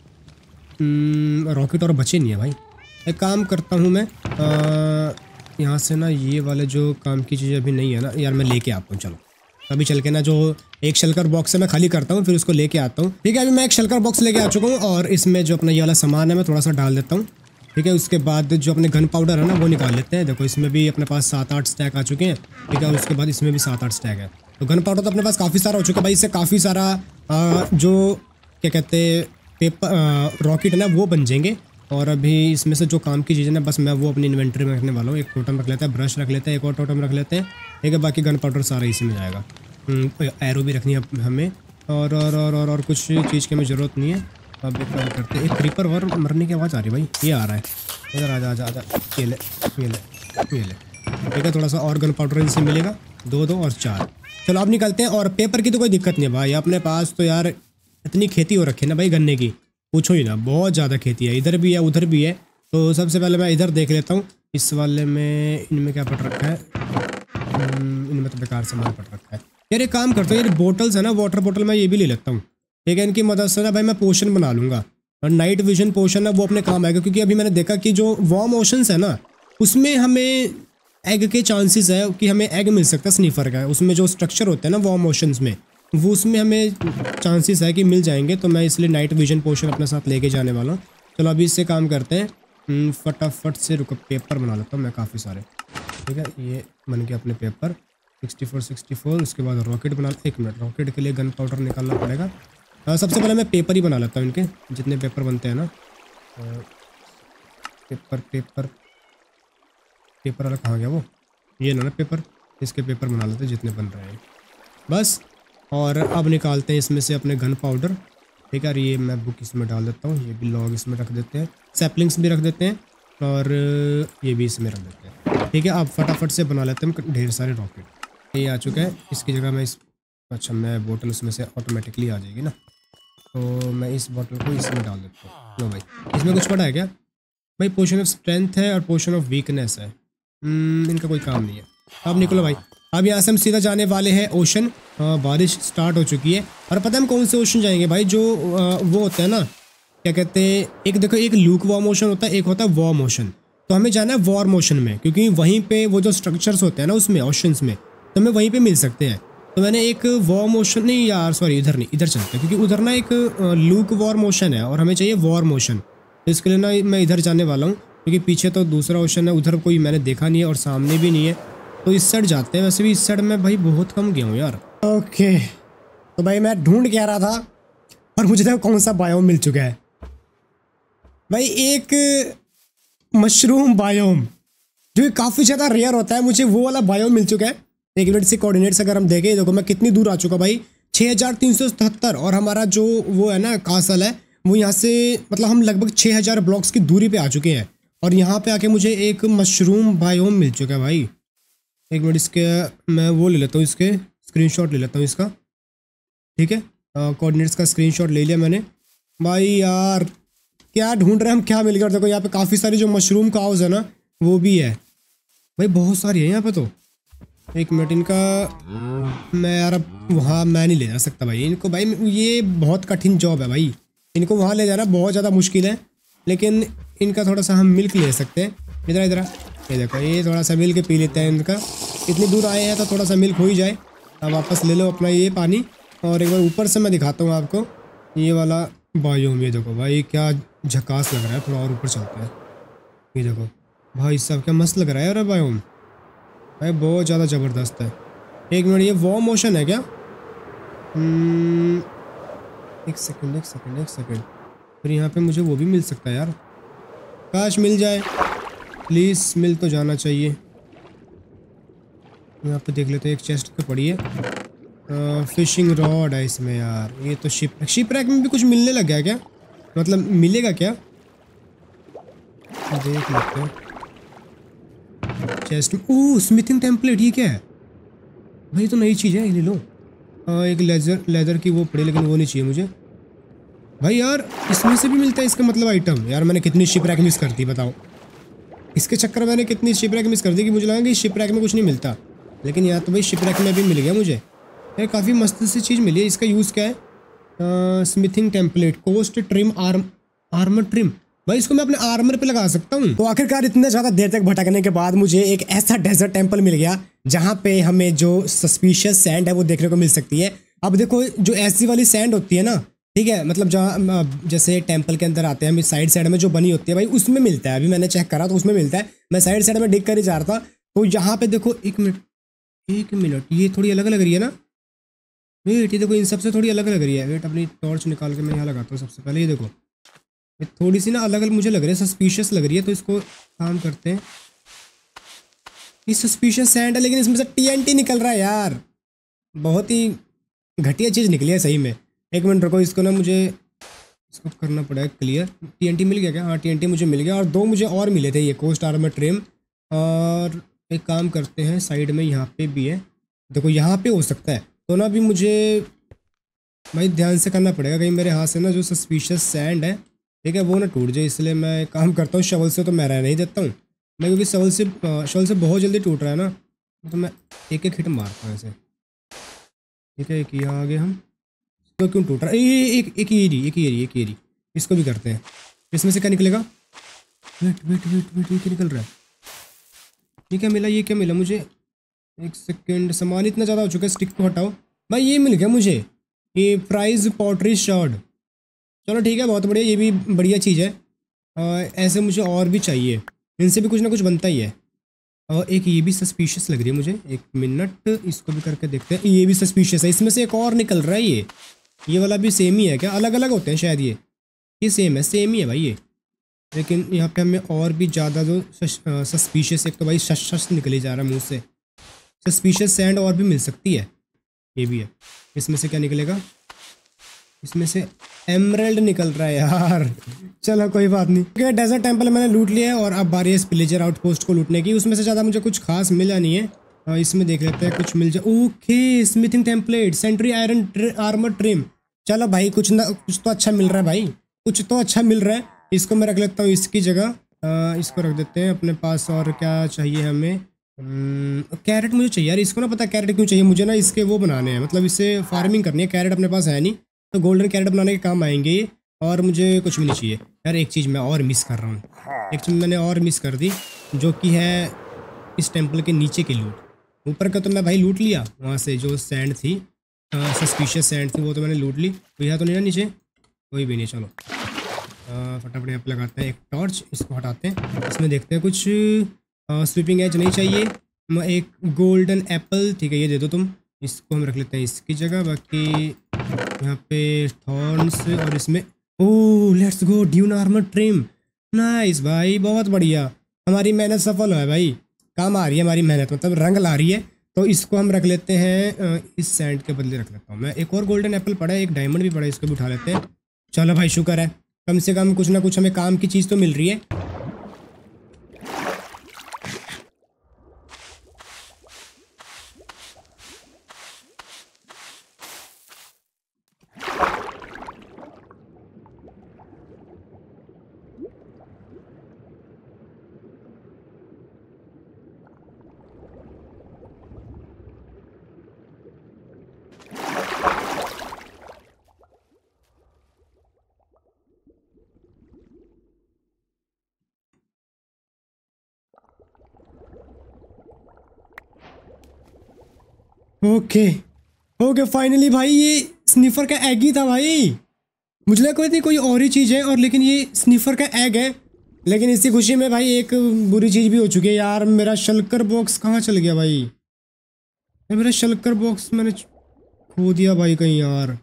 रॉकेट और बचे नहीं है भाई। एक काम करता हूँ मैं, यहाँ से ना ये वाले जो काम की चीज़ें अभी नहीं है ना यार, मैं लेके आता हूँ। चलो अभी चल के ना जो एक शलकर बॉक्स से मैं खाली करता हूँ, फिर उसको लेके आता हूँ, ठीक है। अभी मैं एक शलकर बॉक्स लेके आ चुका हूँ, और इसमें जो अपना ये वाला सामान है मैं थोड़ा सा डाल देता हूँ, ठीक है। उसके बाद जो अपने गन पाउडर है ना वो निकाल लेते हैं। देखो इसमें भी अपने पास सात आठ स्टैक आ चुके हैं, ठीक है। और उसके बाद इसमें भी सात आठ स्टैक है। तो गन पाउडर तो अपने पास काफ़ी सारा हो चुका है भाई। इससे काफ़ी सारा आ, जो क्या कहते हैं पेपर रॉकेट है ना वो बन जाएंगे। और अभी इसमें से जो काम की चीज़ें ना बस मैं वो अपनी इन्वेंट्री में रखने वाला हूँ। एक टोटम रख लेते हैं, ब्रश रख लेते हैं, एक और टोटम रख लेते हैं, ठीक है। बाकी गन पाउडर सारा इसी में जाएगा। एरो भी रखनी है हमें, और और और और, और कुछ चीज़ की हमें ज़रूरत नहीं है। अब एक काम करते हैं, एक क्रीपर और मरने की आवाज़ आ रही है भाई, ये आ रहा है इधर, आजा आजा आजा, ये ले ये ले ये ले, ठीक है। थोड़ा सा और गन पाउडर इनसे मिलेगा, दो दो और चार। चलो अब निकलते हैं। और पेपर की तो कोई दिक्कत नहीं है भाई, अपने पास तो यार इतनी खेती हो रखी है ना भाई गन्ने की, पूछो ही ना, बहुत ज़्यादा खेती है, इधर भी है उधर भी है। तो सबसे पहले मैं इधर देख लेता हूँ, इस वाले में इनमें क्या पड़ रखा है, इनमें तो बेकार सामान पड़ रखा है यार। एक काम करता हूँ, ये बोटल्स है ना वाटर बोटल, मैं ये भी ले लेता हूँ, ठीक है। इनकी मदद से ना भाई मैं पोशन बना लूँगा, और नाइट विजन पोशन है वो अपने काम आएगा। क्योंकि अभी मैंने देखा कि जो वार्म ओशंस है ना उसमें हमें एग के चांसेस है कि हमें एग मिल सकता है स्नीफर का। उसमें जो स्ट्रक्चर होता है ना वार्म ओशंस में, वो उसमें हमें चांसेस है कि मिल जाएंगे। तो मैं इसलिए नाइट विजन पोशन अपने साथ लेके जाने वाला हूँ। चलो अभी इससे काम करते हैं, फटाफट से रुको पेपर बना लेता हूँ मैं काफ़ी सारे, ठीक है। ये बन के अपने paper sixty four sixty four. उसके बाद रॉकेट बना, एक मिनट, रॉकेट के लिए गन पाउडर निकालना पड़ेगा। आ, सबसे पहले मैं पेपर ही बना लेता हूँ, इनके जितने पेपर बनते हैं ना। आ, पेपर पेपर पेपर वाला कहाँ गया वो, ये ना ना पेपर, इसके पेपर बना लेते हैं जितने बन रहे हैं बस। और अब निकालते हैं इसमें से अपने गन पाउडर, ठीक है। ये मैं बुक इसमें डाल देता हूँ, ये भी लॉग इसमें रख देते हैं, सैपलिंग्स भी रख देते हैं, और ये भी इसमें रख देते हैं, ठीक है। अब फटाफट से बना लेते हैं ढेर सारे रॉकेट। ये आ चुका है, इसकी जगह मैं इस, अच्छा मैं बोतल उसमें से ऑटोमेटिकली आ जाएगी ना, तो मैं इस बोतल को इसमें डाल देता हूँ। लो भाई, इसमें कुछ पड़ा है क्या भाई? पोशन ऑफ स्ट्रेंथ है और पोशन ऑफ वीकनेस है, इनका कोई काम नहीं है। अब निकलो भाई, अब यहाँ से हम सीधा जाने वाले हैं ओशन। बारिश स्टार्ट हो चुकी है, और पता है हम कौन से ओशन जाएंगे भाई? जो आ, वो होता है ना, क्या कहते हैं, एक देखो एक लूक वार्म ओशन होता है, एक होता है वार्म ओशन। तो हमें जाना है वार्म ओशन में, क्योंकि वहीं पे वो जो स्ट्रक्चर्स होते हैं ना उसमें ओशंस में, तो हमें वहीं पे मिल सकते हैं। तो मैंने एक वार्म ओशन, नहीं यार सॉरी इधर नहीं, इधर चलते हैं, क्योंकि उधर ना एक लूक वार्म ओशन है और हमें चाहिए वार्म ओशन। तो इसके लिए ना मैं इधर जाने वाला हूँ, क्योंकि पीछे तो दूसरा ओशन है, उधर कोई मैंने देखा नहीं है और सामने भी नहीं है। तो इस साइड जाते हैं। वैसे भी इस साइड में भाई बहुत कम गया हूँ यार, ओके तो भाई मैं ढूंढ के आ रहा था और मुझे देखो कौन सा बायोम मिल चुका है भाई। एक मशरूम बायोम जो काफ़ी ज़्यादा रेयर होता है, मुझे वो वाला बायोम मिल चुका है। एक मिनट से कोऑर्डिनेट्स अगर हम देखें, देखो मैं कितनी दूर आ चुका भाई, छः हज़ार तीन सौ सतहत्तर। और हमारा जो वो है ना कासल है, वो यहाँ से मतलब हम लगभग छः हज़ार ब्लॉक्स की दूरी पे आ चुके हैं। और यहाँ पे आके मुझे एक मशरूम बायोम मिल चुका है भाई। एक मिनट इसके मैं वो ले लेता हूँ, इसके स्क्रीनशॉट ले लेता हूँ इसका, ठीक है। कोऑर्डिनेट्स का स्क्रीनशॉट ले लिया मैंने भाई। यार क्या ढूंढ रहे हैं हम, क्या मिल गया। देखो यहाँ पे काफ़ी सारी जो मशरूम काउज है ना वो भी है भाई, बहुत सारी है यहाँ पे तो। एक मिनट इनका मैं यार अब वहाँ मैं नहीं ले जा सकता भाई इनको भाई, ये बहुत कठिन जॉब है भाई, इनको वहाँ ले जाना बहुत ज़्यादा मुश्किल है। लेकिन इनका थोड़ा सा हम मिल्क ले सकते हैं। इधर इधर ये देखो, ये थोड़ा सा मिल्क पी लेते हैं इनका। इतनी दूर आए हैं तो थोड़ा सा मिल्क हो ही जाए। अब वापस ले लो अपना ये पानी। और एक बार ऊपर से मैं दिखाता हूँ आपको ये वाला बायोम। ये देखो भाई क्या झकास लग रहा है। थोड़ा और ऊपर चलते हैं, ये देखो भाई साहब क्या मस्त लग रहा है यार बायोम भाई, बहुत ज़्यादा ज़बरदस्त है। एक मिनट, ये वॉर्म मोशन है क्या? एक सेकंड एक सेकंड एक सेकंड फिर यहाँ पे मुझे वो भी मिल सकता है यार, काश मिल जाए प्लीज़, मिल तो जाना चाहिए। यहाँ पे देख लेते हैं, एक चेस्ट पे पड़ी है आ, फिशिंग रॉड है इसमें यार। ये तो शिप शिप रैक में भी कुछ मिलने लग गया क्या? मतलब मिलेगा क्या? देख लेते हैं चेस्ट में। ओह स्मिथिंग टेम्पलेट, ये क्या है भाई? तो नई चीज़ है, ये ले लो। आ, एक लेजर लेदर की वो पड़ी, लेकिन वो नहीं चाहिए मुझे भाई। यार इसमें से भी मिलता है इसका मतलब आइटम। यार मैंने कितनी शिप रैक मिस कर दी बताओ, इसके चक्कर मैंने कितनी शिप रैक मिस कर दी कि मुझे लगा कि शिप रैक में कुछ नहीं मिलता, लेकिन यहाँ तो भाई शिप रैक में भी मिल गया मुझे यार। काफ़ी मस्त सी चीज़ मिली है। इसका यूज़ क्या है? Smithing template, coast trim, arm armour trim. भाई इसको मैं अपने आर्मर पे लगा सकता हूँ। तो आखिरकार इतने ज़्यादा देर तक भटकने के बाद मुझे एक ऐसा डेजर्ट टेम्पल मिल गया जहाँ पे हमें जो सस्पिशियस सैंड है वो देखने को मिल सकती है। अब देखो जो ऐसी वाली सैंड होती है ना, ठीक है, मतलब जहाँ जैसे टेम्पल के अंदर आते हैं हम साइड साइड में जो बनी होती है भाई, उसमें मिलता है। अभी मैंने चेक करा तो उसमें मिलता है। मैं साइड साइड में डिग कर ही जा रहा था तो यहाँ पे देखो, एक मिनट एक मिनट ये थोड़ी अलग लग रही है ना। वेट, ये देखो इन सबसे थोड़ी अलग लग रही है। वेट अपनी टॉर्च निकाल के मैं यहाँ लगाता हूँ सबसे पहले। ये देखो ये थोड़ी सी ना अलग अलग मुझे लग रही है, सस्पिशियस लग रही है। तो इसको काम करते हैं, ये सस्पिशियस सैंड है लेकिन इसमें से टीएनटी निकल रहा है यार। बहुत ही घटिया चीज़ निकली है सही में। एक मिनट रुको, इसको ना मुझे इसको करना पड़ेगा क्लियर। टीएनटी मिल गया क्या? हाँ टीएनटी मुझे मिल गया। और दो मुझे और मिले थे, ये कोस्ट आर्मर ट्रिम। और एक काम करते हैं, साइड में यहाँ पे भी है, देखो यहाँ पे हो सकता है। तो ना अभी मुझे भाई ध्यान से करना पड़ेगा, कहीं मेरे हाथ से ना जो सस्पिशियस सैंड है, ठीक है, वो ना टूट जाए। इसलिए मैं काम करता हूँ, शवल से तो मैं रहने नहीं देता हूँ मैं, क्योंकि शवल से शवल से बहुत जल्दी टूट रहा है ना, तो मैं एक एक हिट मारता हूँ ऐसे। ठीक है, एक यहाँ आगे हम तो क्यों टूट रहा है? ये एक एक ये रही एक ये रही एक ये रही इसको भी करते हैं। इसमें से क्या निकलेगा? वेट वेट वेट वेट ये क्या निकल रहा है? ये क्या मिला? ये क्या मिला मुझे? एक सेकेंड, सामान इतना ज़्यादा हो चुका है, स्टिक को हटाओ भाई। ये मिल गया मुझे, ये प्राइज पॉटरी शॉर्ड। चलो ठीक है, बहुत बढ़िया, ये भी बढ़िया चीज़ है। आ, ऐसे मुझे और भी चाहिए, इनसे भी कुछ ना कुछ बनता ही है। और एक ये भी सस्पिशियस लग रही है मुझे, एक मिनट इसको भी करके देखते हैं। ये भी सस्पिशियस है, इसमें से एक और निकल रहा है। ये ये वाला भी सेम ही है क्या? अलग अलग होते हैं शायद, ये ये सेम है, सेम ही है भाई ये। लेकिन यहाँ पे हमें और भी ज़्यादा जो सस्पिशियस, एक तो भाई शश शश निकले जा रहा है मुँह से, सस्पिशियस सैंड और भी मिल सकती है। ये भी है, इसमें से क्या निकलेगा? इसमें से एमरल्ड निकल रहा है यार। चलो कोई बात नहीं। ओके, डेजर्ट टेम्पल मैंने लूट लिया है और अब बारी है स्पिलेजर आउटपोस्ट को लूटने की। उसमें से ज़्यादा मुझे कुछ खास मिला नहीं है। आ, इसमें देख लेते हैं कुछ मिल जाए। Okay, smithing template, sentry iron armour trim. चलो भाई कुछ ना कुछ तो अच्छा मिल रहा है भाई, कुछ तो अच्छा मिल रहा है। इसको मैं रख लेता हूँ इसकी जगह, आ, इसको रख देते हैं अपने पास। और क्या चाहिए हमें? कैरेट मुझे चाहिए यार। इसको ना पता कैरेट क्यों चाहिए मुझे ना, इसके वो बनाने हैं, मतलब इससे फार्मिंग करनी है। कैरेट अपने पास है नहीं, तो गोल्डन कैरेट बनाने के काम आएंगे ये। और मुझे कुछ भी नहीं चाहिए यार। एक चीज़ मैं और मिस कर रहा हूँ, एक चीज़ मैंने और मिस कर दी, जो कि है इस टेम्पल के नीचे की लूट। ऊपर का तो मैं भाई लूट लिया, वहाँ से जो सैंड थी, सस्पिशियस सैंड थी, वो तो मैंने लूट ली। तो यहाँ तो नहीं ना नीचे? कोई भी नहीं। चलो फटाफट यहाँ पर लगाते हैं एक टॉर्च, इसको हटाते हैं। इसमें देखते हैं कुछ स्वीपिंग एज नहीं चाहिए। एक गोल्डन एप्पल, ठीक है, ये दे दो तुम। इसको हम रख लेते हैं इसकी जगह। बाकी यहाँ पे थॉर्न्स और इसमें oh let's go dune armour trim. Nice भाई, बहुत बढ़िया, हमारी मेहनत सफल है भाई, काम आ रही है हमारी मेहनत, मतलब रंग ला रही है। तो इसको हम रख लेते हैं, इस सैंड के बदले रख लेता हूँ मैं। एक और गोल्डन एप्पल पड़ा है, एक डायमंड भी पड़ा है, इसको भी उठा लेते हैं। चलो भाई शुक्र है, कम से कम कुछ ना कुछ हमें काम की चीज़ तो मिल रही है। ओके ओके फाइनली भाई, ये स्निफर का एग ही था भाई। मुझे लगा कोई कोई और ही चीज़ है, और लेकिन ये स्निफर का एग है। लेकिन इसी खुशी में भाई एक बुरी चीज़ भी हो चुकी है यार। मेरा शल्कर बॉक्स कहाँ चल गया भाई? ये मेरा शल्कर बॉक्स मैंने खो दिया भाई कहीं यार,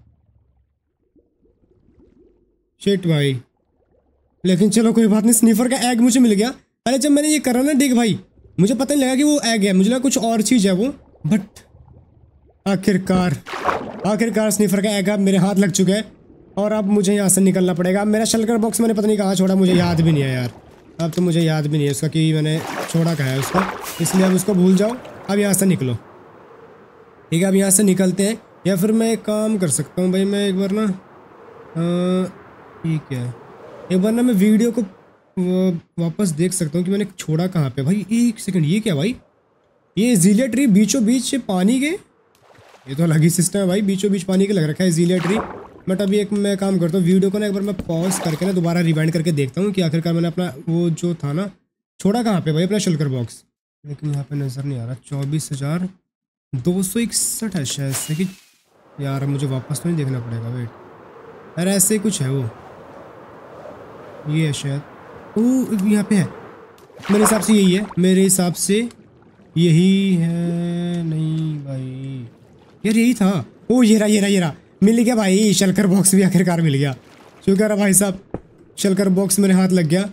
शिट भाई। लेकिन चलो कोई बात नहीं, स्निफर का एग मुझे मिल गया। अरे जब मैंने ये करा ना डिग भाई, मुझे पता नहीं लगा कि वो एग है, मुझे लगा कुछ और चीज़ है वो। बट आखिरकार आखिरकार स्निफर का एग अब मेरे हाथ लग चुका है, और अब मुझे यहाँ से निकलना पड़ेगा। अब मेरा शल्कर बॉक्स मैंने पता नहीं कहाँ छोड़ा, मुझे याद भी नहीं है यार। अब तो मुझे याद भी नहीं है उसका कि मैंने छोड़ा कहाँ है उसका, इसलिए अब उसको भूल जाओ। अब यहाँ से निकलो, ठीक है, अब यहाँ से निकलते हैं। या फिर मैं एक काम कर सकता हूँ भाई, मैं एक बार ना, ठीक है, एक बार ना मैं वीडियो को वापस देख सकता हूँ कि मैंने छोड़ा कहाँ पे भाई। एक सेकंड, ये क्या भाई? ये जीलिया ट्री बीचों बीच पानी के, ये तो अलग ही सिस्टम है भाई, बीचों बीच पानी के लग रखा है जीलिया ट्री। बट अभी एक मैं काम करता हूँ, वीडियो को ना एक बार मैं पॉज करके ना दोबारा रिवाइंड करके देखता हूँ कि आखिरकार मैंने अपना वो जो था ना छोड़ा कहाँ पे भाई, अपना शल्कर बॉक्स। लेकिन यहाँ पे नज़र नहीं आ रहा। चौबीस हज़ार दो सौ इकसठ है शायद से कि यार, मुझे वापस तो नहीं देखना पड़ेगा। वेट, अरे ऐसे ही कुछ है वो, ये है शायद। ओह यहाँ पे है, मेरे हिसाब से यही है, मेरे हिसाब से यही है। नहीं भाई यार, यही था। ओ ये रहा ये रहा ये रहा, मिल गया भाई, शल्कर बॉक्स भी आखिरकार मिल गया। शुक्र है भाई साहब, शल्कर बॉक्स मेरे हाथ लग गया।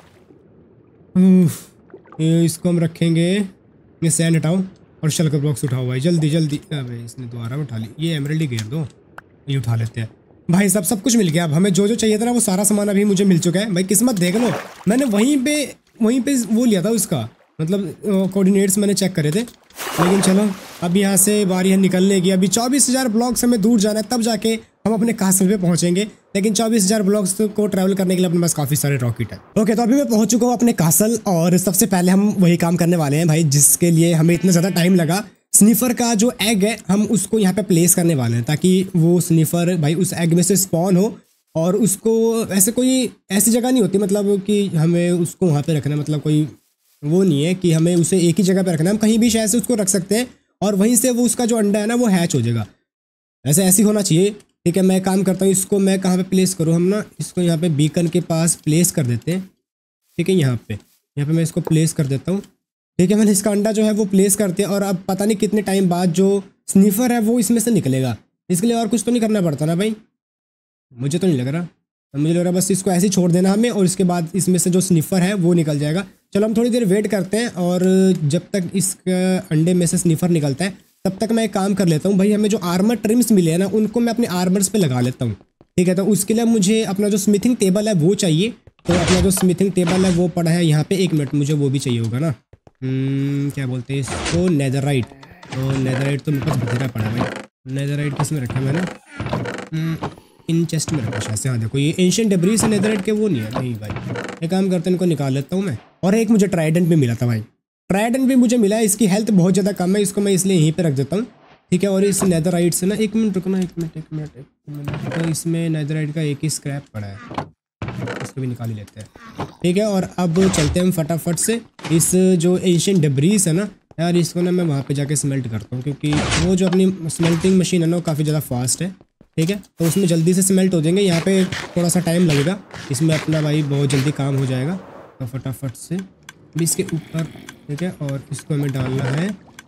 ये इसको हम रखेंगे, ये सैंड हटाओ और शल्कर बॉक्स उठाओ भाई, जल्दी जल्दी। अबे इसने दोबारा उठा ली, ये एमरल्ड ही घेर दो, ये उठा लेते हैं भाई साहब। सब कुछ मिल गया, अब हमें जो जो चाहिए था ना वो सारा सामान अभी मुझे मिल चुका है भाई। किस्मत देख लो, मैंने वहीं पे वहीं पे वो लिया था उसका, मतलब कोऑर्डिनेट्स मैंने चेक करे थे। लेकिन चलो अब यहाँ से बारी है निकलने की। अभी चौबीस हज़ार ब्लॉक्स हमें दूर जाना है, तब जाके हम अपने कासल पे पहुँचेंगे। लेकिन चौबीस हज़ार ब्लॉक्स को ट्रैवल करने के लिए अपने पास काफ़ी सारे रॉकेट है। ओके, तो अभी मैं पहुँच चुका हूँ अपने कासल, और सबसे पहले हम वही काम करने वाले हैं भाई जिसके लिए हमें इतना ज़्यादा टाइम लगा। स्निफर का जो एग है हम उसको यहाँ पे प्लेस करने वाले हैं, ताकि वो स्निफर भाई उस एग में से स्पॉन हो। और उसको ऐसे कोई ऐसी जगह नहीं होती, मतलब कि हमें उसको वहाँ पे रखना, मतलब कोई वो नहीं है कि हमें उसे एक ही जगह पे रखना है। हम कहीं भी शायद से उसको रख सकते हैं, और वहीं से वो उसका जो अंडा है ना वो हैच हो जाएगा। ऐसे ऐसी होना चाहिए, ठीक है। मैं काम करता हूँ, इसको मैं कहाँ पे प्लेस करूँ, हम ना इसको यहाँ पे बीकन के पास प्लेस कर देते हैं, ठीक है। यहाँ पे यहाँ पे मैं इसको प्लेस कर देता हूँ, ठीक है। मैंने इसका अंडा जो है वो प्लेस कर दिया, और अब पता नहीं कितने टाइम बाद जो स्निफर है वो इसमें से निकलेगा। इसके लिए और कुछ तो नहीं करना पड़ता ना भाई, मुझे तो नहीं लग रहा। मुझे लग रहा बस इसको ऐसे ही छोड़ देना हमें, और इसके बाद इसमें से जो स्निफर है वो निकल जाएगा। चलो हम थोड़ी देर वेट करते हैं, और जब तक इसका अंडे में से स्निफर निकलता है तब तक मैं एक काम कर लेता हूँ भाई। हमें जो आर्मर ट्रिम्स मिले हैं ना उनको मैं अपने आर्मर्स पे लगा लेता हूँ, ठीक है। तो उसके लिए मुझे अपना जो स्मिथिंग टेबल है वो चाहिए। तो अपना जो स्मिथिंग टेबल है वो पड़ा है यहाँ पे। एक मिनट, मुझे वो भी चाहिए होगा ना, hmm, क्या बोलते हैं इसको, नेदरराइट। तो नेदरराइट तो मेरे पास बथेरा पड़ा है भाई। नेदरराइट किस में रखा मैंने, hmm, इन चेस्ट में रखा शायद से। हाँ देखो, ये एंशिएंट डेब्रीज से नेदरराइट के वो नहीं है। नहीं भाई, एक काम करते हैं, इनको निकाल लेता हूँ मैं। और एक मुझे ट्राइडेंट भी मिला था भाई, ट्राइडेंट भी मुझे मिला है। इसकी हेल्थ बहुत ज़्यादा कम है, इसको मैं इसलिए यहीं पे रख देता हूँ, ठीक है। और इस नेदरराइट से ना, एक मिनट रुकना, एक मिनट एक मिनट एक मिनट तो इसमें नेदरराइट का एक ही स्क्रैप पड़ा है, इसको भी निकाल ही लेते हैं, ठीक है। और अब चलते हैं हम फटाफट से। इस जो एंशिएंट डेब्रीज है ना यार, इसको ना मैं वहाँ पे जाके स्मेल्ट करता हूँ, क्योंकि वो जो अपनी स्मेल्टिंग मशीन है ना वो काफ़ी ज़्यादा फास्ट है, ठीक है। तो उसमें जल्दी से स्मेल्ट हो जाएंगे। यहाँ पे थोड़ा सा टाइम लगेगा, इसमें अपना भाई बहुत जल्दी काम हो जाएगा। तो फटाफट से भी इसके ऊपर, ठीक है। और इसको हमें डालना है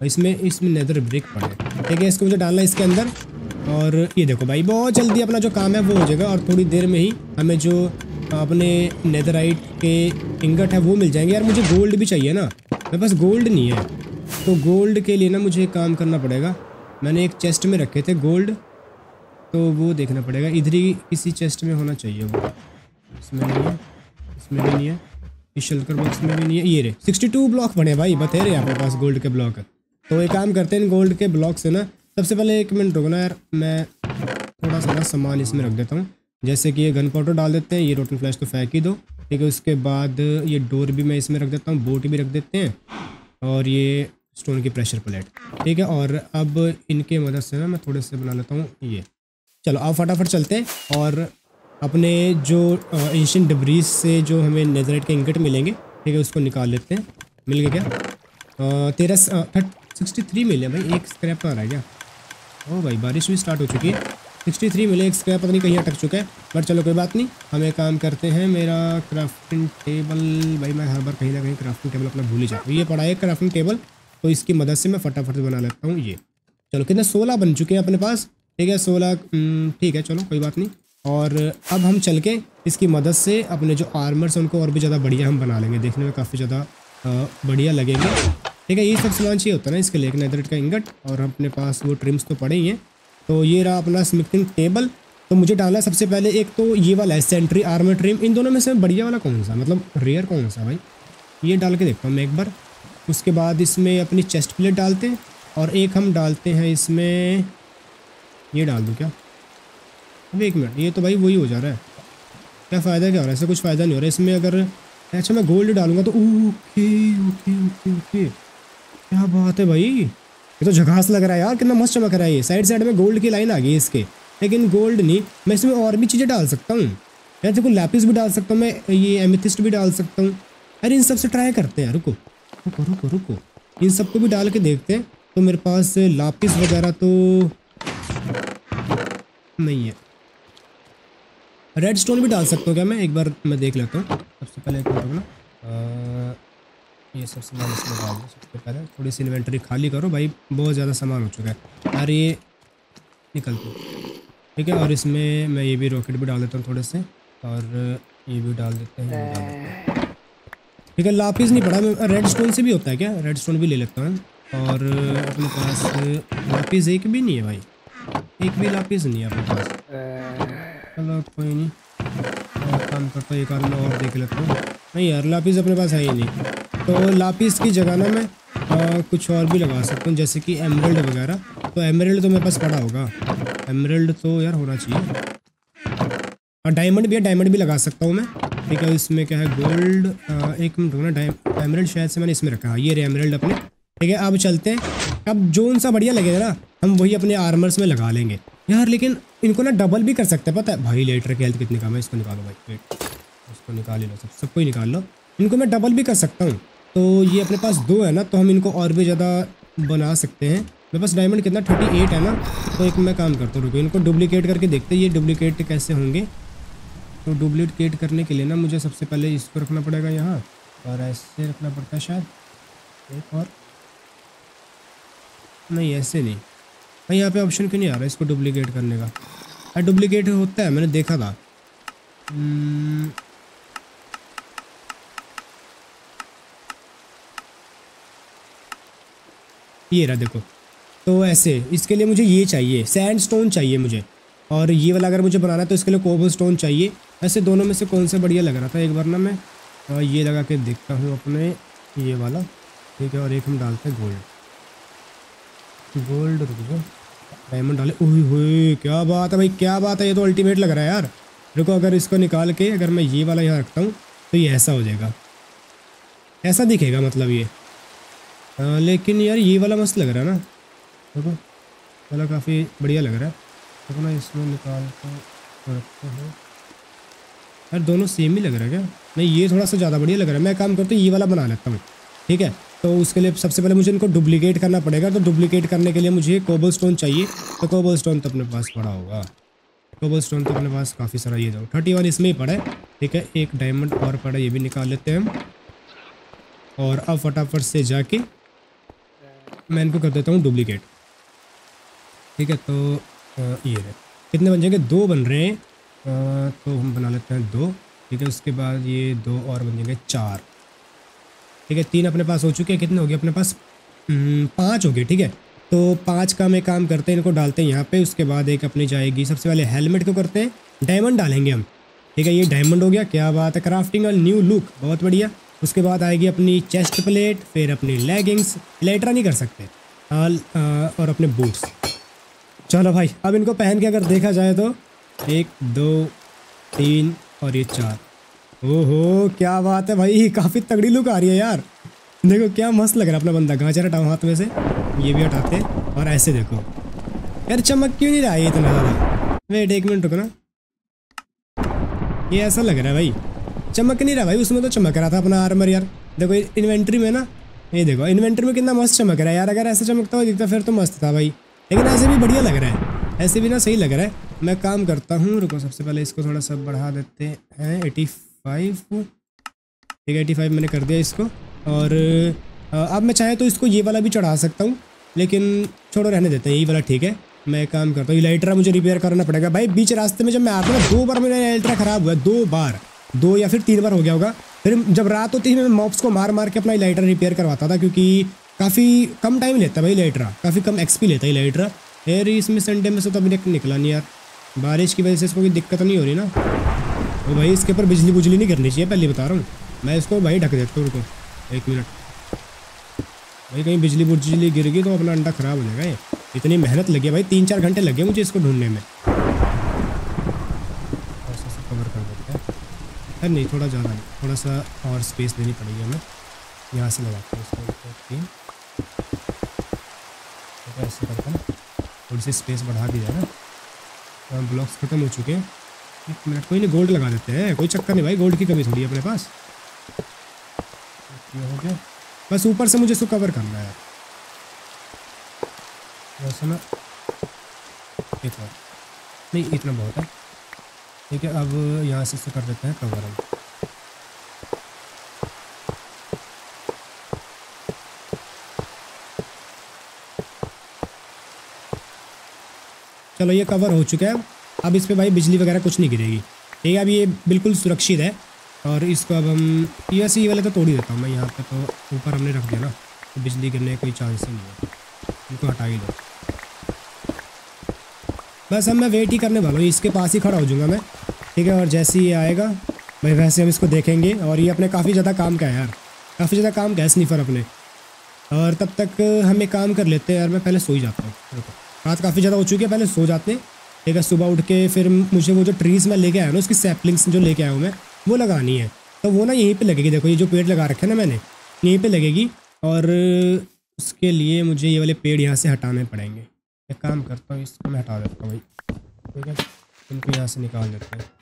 और इसमें इसमें नेदर ब्रिक पड़े, ठीक है। इसको मुझे डालना है इसके अंदर, और ये देखो भाई बहुत जल्दी अपना जो काम है वो हो जाएगा, और थोड़ी देर में ही हमें जो अपने नेदराइट के इंगट है वो मिल जाएंगे। यार मुझे गोल्ड भी चाहिए ना, मेरे पास गोल्ड नहीं है, तो गोल्ड के लिए ना मुझे काम करना पड़ेगा। मैंने एक चेस्ट में रखे थे गोल्ड, तो वो देखना पड़ेगा, इधर ही किसी चेस्ट में होना चाहिए वो। इसमें नहीं है, इसमें भी नहीं है, इस शल्कर बॉक्स में भी नहीं है। ये रे सिक्सटी टू ब्लॉक बने भाई, बतेरे अपने पास गोल्ड के ब्लॉक। तो एक काम करते हैं, गोल्ड के ब्लॉक से ना सबसे पहले एक मिनट रुकना यार, मैं थोड़ा सा ना सामान इसमें रख देता हूँ। जैसे कि ये गन पाउडर डाल देते हैं, ये रोटन फ्लैश तो फेंक ही दो, ठीक है। उसके बाद ये डोर भी मैं इसमें रख देता हूँ, बोट भी रख देते हैं, और ये स्टोन की प्रेशर प्लेट, ठीक है। और अब इनके मदद से ना मैं थोड़े से बना लेता हूँ ये। चलो अब फटाफट चलते हैं, और अपने जो एंशिएंट डिब्रीज से जो हमें नेदराइट के इंगट मिलेंगे, ठीक है, उसको निकाल लेते हैं। मिल गया क्या? तेरह थर्ट सिक्सटी थ्री मिले भाई, एक स्क्रैप तो आ रहा है क्या? ओ भाई बारिश भी स्टार्ट हो चुकी है। सिक्सटी थ्री मिले, एक स्क्रैप पता नहीं कहीं अटक चुका है, बट चलो कोई बात नहीं। हम एक काम करते हैं, मेरा क्राफ्टिंग टेबल, भाई मैं हर बार कहीं ना कहीं क्राफ्टिंग टेबल अपना भूल ही जाता हूँ। ये पड़ा है क्राफ्टिंग टेबल, तो इसकी मदद से मैं फटाफट बना लेता हूँ ये। चलो कितने सोलह बन चुके हैं अपने पास, ठीक है। सोलह ठीक है, चलो कोई बात नहीं। और अब हम चल के इसकी मदद से अपने जो आर्मर्स हैं उनको और भी ज़्यादा बढ़िया हम बना लेंगे, देखने में काफ़ी ज़्यादा बढ़िया लगेंगे, ठीक है। ये सब सामान चाहिए होता है ना इसके लिए, एक नेदराइट का इंगट, और अपने पास वो ट्रिम्स तो पड़े ही हैं। तो ये रहा अपना स्मिथिंग टेबल। तो मुझे डालना है सबसे पहले एक तो ये वाला है सेंट्री आर्मर ट्रिम। इन दोनों में से बढ़िया वाला कौन सा, मतलब रेयर कौन सा भाई, ये डाल के देखता हूँ मैं एक बार। उसके बाद इसमें अपनी चेस्ट प्लेट डालते हैं, और एक हम डालते हैं इसमें, ये डाल दूँ क्या? अब एक मिनट, ये तो भाई वही हो जा रहा है, क्या फ़ायदा क्या हो रहा है? ऐसा कुछ फ़ायदा नहीं हो रहा है इसमें। अगर अच्छा मैं गोल्ड डालूंगा तो ओके ओके ओके ओके, क्या बात है भाई, ये तो झकास लग रहा है यार, कितना मस्त चमक रहा है ये। साइड साइड में गोल्ड की लाइन आ गई इसके, लेकिन गोल्ड नहीं, मैं इसमें और भी चीज़ें डाल सकता हूँ यार। देखो लैपिस भी डाल सकता हूँ मैं, ये एमेथिस्ट भी डाल सकता हूँ। अरे इन सब से ट्राई करते हैं यार, रुको रुको रुको रुको, इन सबको भी डाल के देखते हैं। तो मेरे पास लापिस वगैरह तो नहीं है। रेड स्टोन भी डाल सकता हूँ क्या मैं? एक बार मैं देख लेता हूँ। सबसे पहले एक मिनट ना, ये सब सामान इसमें डाल दो। सबसे पहले थोड़ी सी इन्वेंटरी खाली करो भाई, बहुत ज़्यादा सामान हो चुका है यार, ये निकलते, ठीक है। और इसमें मैं ये भी रॉकेट भी डाल देता हूँ थोड़े से, और ये भी डाल देते हैं, ये डाल देते हैं, ठीक है। लापिस नहीं पड़ा, मैं रेड स्टोन से भी होता है क्या? रेड स्टोन भी ले लेता हूँ। और अपने पास लापिस एक भी नहीं है भाई, एक भी लापिस नहीं है अपने पास। चलो कोई नहीं, और काम करता हूँ, एक आध में और देख लेता हूँ। नहीं यार लापिस अपने पास है ही नहीं, तो लापिस की जगह ना मैं आ, कुछ और भी लगा सकता हूँ, जैसे कि एमरल्ड वगैरह। तो एमरल्ड तो मेरे पास पड़ा होगा, एमरल्ड तो यार होना चाहिए। और डायमंड भी है, डायमंड भी लगा सकता हूँ मैं, ठीक है। इसमें क्या है गोल्ड, एक मिनट रुकना, डायमंड एमरल्ड शायद से मैंने इसमें रखा है, ये रे एमरल्ड अपने, ठीक है। अब चलते हैं, अब जो सा बढ़िया लगेगा ना हम वही अपने आर्मर्स में लगा लेंगे यार। लेकिन इनको ना डबल भी कर सकते हैं, पता है भाई। लेटर की हेल्थ कितनी कम है, इसको निकालो भाई, वेट इसको निकाल ही लो, सब सबको ही निकाल लो। इनको मैं डबल भी कर सकता हूँ, तो ये अपने पास दो है ना, तो हम इनको और भी ज़्यादा बना सकते हैं। मेरे पास डायमंड कितना थर्टी एट है ना, तो एक मैं काम करता हूँ, रुको इनको डुप्लीकेट करके देखते हैं ये डुप्लीकेट कैसे होंगे। तो डुप्लीकेट करने के लिए ना मुझे सबसे पहले इसको रखना पड़ेगा यहाँ, और ऐसे रखना पड़ता है शायद, एक और नहीं, ऐसे नहीं भाई। यहाँ पे ऑप्शन क्यों नहीं आ रहा इसको डुप्लीकेट करने का? हाँ डुप्लीकेट होता है, मैंने देखा था। ये रहा देखो, तो ऐसे इसके लिए मुझे ये चाहिए, सैंड स्टोन चाहिए मुझे, और ये वाला अगर मुझे बनाना है तो इसके लिए कोबल स्टोन चाहिए। ऐसे दोनों में से कौन सा बढ़िया लग रहा था, एक बार ना मैं ये लगा के देखता हूँ अपने, ये वाला, ठीक है। और एक हम डालते हैं गोल्ड, गोल्ड रुक जाओ, डायमंड डाले, ओह होए क्या बात है भाई, क्या बात है, ये तो अल्टीमेट लग रहा है यार। रुको अगर इसको निकाल के अगर मैं ये वाला यहाँ रखता हूँ तो ये ऐसा हो जाएगा, ऐसा दिखेगा मतलब ये। आ, लेकिन यार ये वाला मस्त लग रहा है ना, देखो वाला काफ़ी बढ़िया लग रहा है। देखो ना इसमें निकाल के रखते हैं यार, दोनों सेम ही लग रहा है क्या? नहीं ये थोड़ा सा ज़्यादा बढ़िया लग रहा है, मैं काम करता हूँ ये वाला बना लेता हूँ, ठीक है। तो उसके लिए सबसे पहले मुझे इनको डुप्लीकेट करना पड़ेगा, तो डुप्लीकेट करने के लिए मुझे कोबल स्टोन चाहिए। तो कोबल स्टोन तो अपने पास पड़ा होगा, कोबल स्टोन तो अपने पास काफ़ी सारा, ये जाओ थर्टी वन इसमें ही पड़ा है, ठीक है। एक डायमंड और पड़ा, ये भी निकाल लेते हैं हम। और अब फटाफट से जाके मैं इनको कर देता हूँ डुप्लीकेट। ठीक है, तो आ, ये रहे। कितने बन जाएंगे? दो बन रहे हैं। आ, तो हम बना लेते हैं दो। ठीक है, उसके बाद ये दो और बन जाएंगे चार। ठीक है, तीन अपने पास हो चुके हैं। कितने हो गए अपने पास? पाँच हो गए। ठीक है, तो पाँच का मैं काम करते हैं, इनको डालते हैं यहाँ पे। उसके बाद एक अपनी जाएगी, सबसे पहले हेलमेट को करते हैं, डायमंड डालेंगे हम। ठीक है, ये डायमंड हो गया। क्या बात है, क्राफ्टिंग और न्यू लुक, बहुत बढ़िया। उसके बाद आएगी अपनी चेस्ट प्लेट, फिर अपनी लेगिंग्स, लेटरा नहीं कर सकते, आल, आ, और अपने बूट्स। चलो भाई, अब इनको पहन के अगर देखा जाए तो एक दो तीन और ये चार। ओहो क्या बात है भाई, काफ़ी तगड़ी लुक आ रही है यार। देखो क्या मस्त लग रहा है अपना बंदा। गाजर हटाओ हाथ में से, ये भी हटाते हैं। और ऐसे देखो यार, चमक क्यों नहीं रहा है इतना ज़्यादा? वेट एक मिनट रुको ना, ये ऐसा लग रहा है भाई, चमक नहीं रहा भाई। उसमें तो चमक रहा था अपना आर्मर यार। देखो इन्वेंट्री में ना, ये देखो इन्वेंट्री में कितना मस्त चमक रहा है यार। अगर ऐसे चमकता हुआ दिखता फिर तो मस्त था भाई, लेकिन ऐसे भी बढ़िया लग रहा है, ऐसे भी ना सही लग रहा है। मैं काम करता हूँ, रुको सबसे पहले इसको थोड़ा सा बढ़ा देते हैं, एटी फाइव। ठीक है, एटी फाइव मैंने कर दिया इसको। और अब मैं चाहे तो इसको ये वाला भी चढ़ा सकता हूँ, लेकिन छोड़ो रहने देते हैं, यही वाला ठीक है। मैं काम करता हूँ, ये लाइटरा मुझे रिपेयर करना पड़ेगा भाई। बीच रास्ते में जब मैं आता हूँ ना, दो बार मेरा लाइटरा ख़राब हुआ है, दो बार, दो या फिर तीन बार हो गया होगा। फिर जब रात होती है मैं मॉब्स को मार मार के अपना लाइटरा रिपेयर करवाता था, क्योंकि काफ़ी कम टाइम लेता है भाई लाइटरा, काफ़ी कम एक्सपी लेता है लाइटरा। यार इसमें संडे में से तो अभी निकला नहीं यार, बारिश की वजह से इसको कोई दिक्कत नहीं हो रही ना। तो भाई इसके ऊपर बिजली बुजली नहीं करनी चाहिए, पहले बता रहा हूँ मैं। इसको भाई ढक देता हूँ, रुको एक मिनट भाई, कहीं बिजली बुजली गिर गई तो अपना अंडा ख़राब हो जाएगा। ये इतनी मेहनत लगी है भाई, तीन चार घंटे लगे मुझे इसको ढूंढने में। ऐसा सा कवर कर देते हैं। अरे नहीं, थोड़ा ज़्यादा नहीं, थोड़ा सा और स्पेस देनी पड़ेगी हमें। यहाँ से लगाते हैं इसको, ऐसे करते हैं, थोड़ी सी स्पेस बढ़ा दी जाए ना। ब्लॉक्स ख़त्म हो चुके हैं, एक मिनट, कोई नहीं गोल्ड लगा देते हैं, कोई चक्कर नहीं भाई, गोल्ड की कमी थोड़ी है अपने पास। ये हो गया, बस ऊपर से मुझे इसको कवर करना है वैसे ना। एक और नहीं, इतना बहुत है। ठीक है, अब यहाँ से इसको कर देते हैं कवर हम। चलो ये कवर हो चुका है। अब इस पर भाई बिजली वगैरह कुछ नहीं गिरेगी। ठीक है, अब ये बिल्कुल सुरक्षित है। और इसको अब हम यूएस ये वाले तो तोड़ ही देता हूँ मैं। यहाँ पे तो ऊपर हमने रख दिया ना, तो बिजली गिरने का कोई चांस ही नहीं है। इनको हटा ही लो बस। अब मैं वेट ही करने वाला हूँ, इसके पास ही खड़ा हो जाऊँगा मैं। ठीक है, और जैसे ही ये आएगा भाई वैसे हम इसको देखेंगे। और ये अपने काफ़ी ज़्यादा काम का है यार, काफ़ी ज़्यादा काम का है स्नीफर अपने। और तब तक हम एक काम कर लेते हैं यार, मैं पहले सो ही जाता हूँ। रात काफ़ी ज़्यादा हो चुकी है, पहले सो जाते हैं। ठीक है, सुबह उठ के फिर मुझे वो जो ट्रीज़ मैं लेके आया हूँ ना, उसकी सैपलिंग्स जो लेके आया हूँ मैं, वो लगानी है। तो वो ना यहीं पे लगेगी। देखो ये जो पेड़ लगा रखे हैं ना मैंने, यहीं पे लगेगी। और उसके लिए मुझे ये वाले पेड़ यहाँ से हटाने पड़ेंगे। एक काम करता हूँ, इसको मैं हटा देता हूँ भाई। ठीक है, इनको यहाँ से निकाल देते हैं।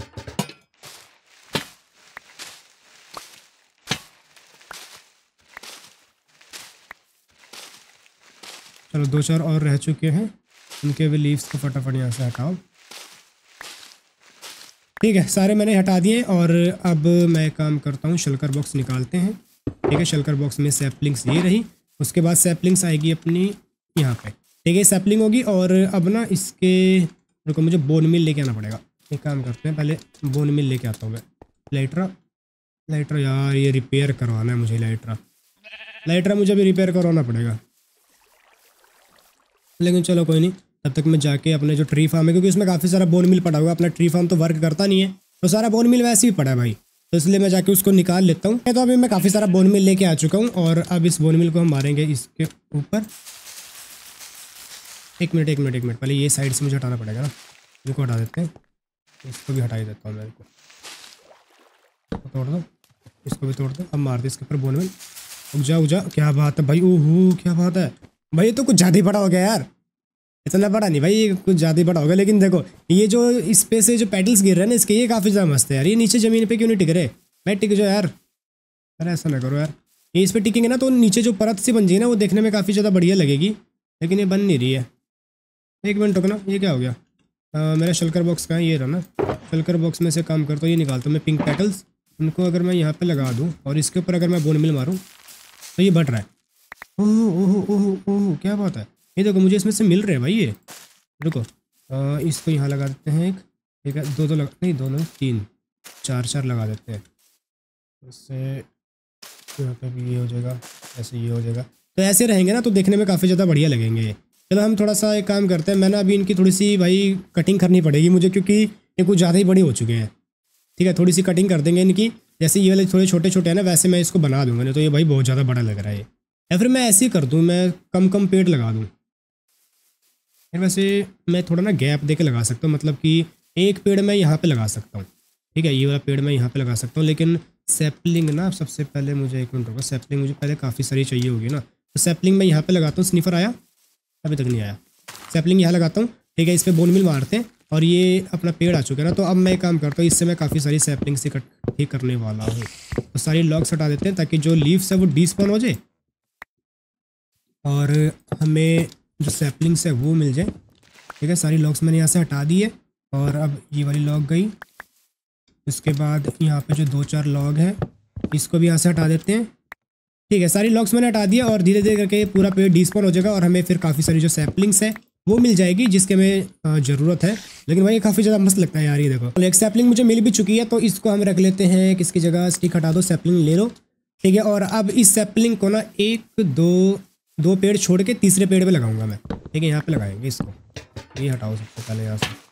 चलो दो चार और रह चुके हैं, इनके भी लीव्स को फटाफट यहाँ से हटाओ। ठीक है, सारे मैंने हटा दिए। और अब मैं काम करता हूँ, शल्कर बॉक्स निकालते हैं। ठीक है, शल्कर बॉक्स में सैपलिंग्स ये रही। उसके बाद सैपलिंग्स आएगी अपनी यहाँ पे। ठीक है, सैपलिंग होगी। और अब ना इसके, रुको मुझे बोन मिल लेके आना पड़ेगा। एक काम करते हैं, पहले बोन मिल लेके आता हूँ मैं। लाइटरा, लाइटरा यार ये रिपेयर करवाना है मुझे। लाइटरा लाइटरा मुझे भी रिपेयर करवाना पड़ेगा, लेकिन चलो कोई नहीं। तब तक मैं जाके अपने जो ट्री फार्म है, क्योंकि उसमें काफ़ी सारा बोन मिल पड़ा हुआ, अपना ट्री फार्म तो वर्क करता नहीं है, तो सारा बोन मिल वैसे ही पड़ा है भाई। तो इसलिए मैं जाके उसको निकाल लेता हूँ। तो अभी मैं काफ़ी सारा बोन मिल लेके आ चुका हूँ। और अब इस बोन मिल को हम मारेंगे इसके ऊपर। एक मिनट एक मिनट एक मिनट पहले ये साइड से मुझे हटाना पड़ेगा ना, इनको हटा देते हैं। इसको भी हटा ही देता हूँ मेरे को, तोड़ दो, इसको भी तोड़ दो। अब मार दे इसके ऊपर बोन मिल। उग जा उग जा, क्या बात है भाई, ओहो क्या बात है भाई, ये तो कुछ ज़्यादा ही बड़ा हो गया यार। इतना बड़ा नहीं भाई, ये कुछ ज़्यादा ही बड़ा होगा। लेकिन देखो ये जो इस पे से जो पेडल्स गिर रहे हैं ना इसके, ये काफ़ी ज़्यादा मस्त है यार। ये नीचे ज़मीन पे क्यों नहीं टिक रहे भाई? टिक जाओ यार। अरे ऐसा ना करो यार, ये इस पर टिकेंगे ना तो नीचे जो परत सी बन जाएगी ना, वो देखने में काफ़ी ज़्यादा बढ़िया लगेगी। लेकिन ये बन नहीं रही है। एक मिनट रुको ना, ये क्या हो गया? आ, मेरा शल्कर बॉक्स का है, ये रहा ना। शल्कर बॉक्स में से काम करता हूँ, ये निकालता हूँ मैं पिंक पेटल्स। उनको अगर मैं यहाँ पर लगा दूँ और इसके ऊपर अगर मैं बोन मिल मारूँ तो ये बट रहा है। ओह ओह ओह ओह क्या बात है। ये देखो मुझे इसमें से मिल रहे हैं भाई ये। रुको आ, इसको यहाँ लगा देते हैं। एक ठीक है, दो दो लगा, नहीं दो नहीं तीन चार चार लगा देते हैं। इससे यहाँ पे भी ये हो जाएगा, ऐसे ये हो जाएगा। तो ऐसे रहेंगे ना तो देखने में काफ़ी ज़्यादा बढ़िया लगेंगे ये। चलो हम थोड़ा सा एक काम करते हैं, मैं ना अभी इनकी थोड़ी सी भाई कटिंग करनी पड़ेगी मुझे, क्योंकि ये कुछ ज़्यादा ही बड़े हो चुके हैं। ठीक है, थोड़ी सी कटिंग कर देंगे इनकी, जैसे ये वाले थोड़े छोटे छोटे हैं ना वैसे मैं इसको बना दूंगा, नहीं तो ये भाई बहुत ज़्यादा बड़ा लग रहा है ये। या फिर मैं ऐसे ही कर दूँ, मैं कम कम पेड़ लगा दूँ। फिर वैसे मैं थोड़ा ना गैप दे के लगा सकता हूँ, मतलब कि एक पेड़ मैं यहाँ पे लगा सकता हूँ। ठीक है, ये वाला पेड़ मैं यहाँ पे लगा सकता हूँ, लेकिन सैपलिंग ना सबसे पहले मुझे, एक मिनट रुको, सैपलिंग मुझे पहले काफ़ी सारी चाहिए होगी ना, तो सैपलिंग मैं यहाँ पे लगाता हूँ। स्निफर आया? अभी तक नहीं आया। सैपलिंग यहाँ लगाता हूँ। ठीक है, इस पर बोन मिल मारते हैं और ये अपना पेड़ आ चुका है ना, तो अब मैं एक काम करता हूँ, इससे मैं काफ़ी सारी सैपलिंग से इकट्ठी करने वाला हूँ। तो सारी लॉग्स हटा देते हैं ताकि जो लीव्स है वो डिस्पॉन हो जाए और हमें जो सैपलिंग्स है वो मिल जाए। ठीक है, सारी लॉग्स मैंने यहाँ से हटा दी है और अब ये वाली लॉग गई। इसके बाद यहाँ पे जो दो चार लॉग है इसको भी यहाँ से हटा देते हैं। ठीक है, सारी लॉग्स मैंने हटा दिया और धीरे धीरे करके पूरा पेड़ डिस्पॉन हो जाएगा और हमें फिर काफ़ी सारी जो सैपलिंग्स है वो मिल जाएगी जिसके हमें ज़रूरत है। लेकिन भाई काफ़ी ज़्यादा मस्त लगता है यार ये देखो। एक सैपलिंग मुझे मिल भी चुकी है तो इसको हम रख लेते हैं किसकी जगह, स्टिक हटा दो, सैपलिंग ले लो। ठीक है, और अब इस सैपलिंग को ना एक दो दो पेड़ छोड़ के तीसरे पेड़ पे लगाऊंगा मैं। ठीक है, यहाँ पे लगाएंगे इसको। ये हटाओ सबसे पहले यहाँ से।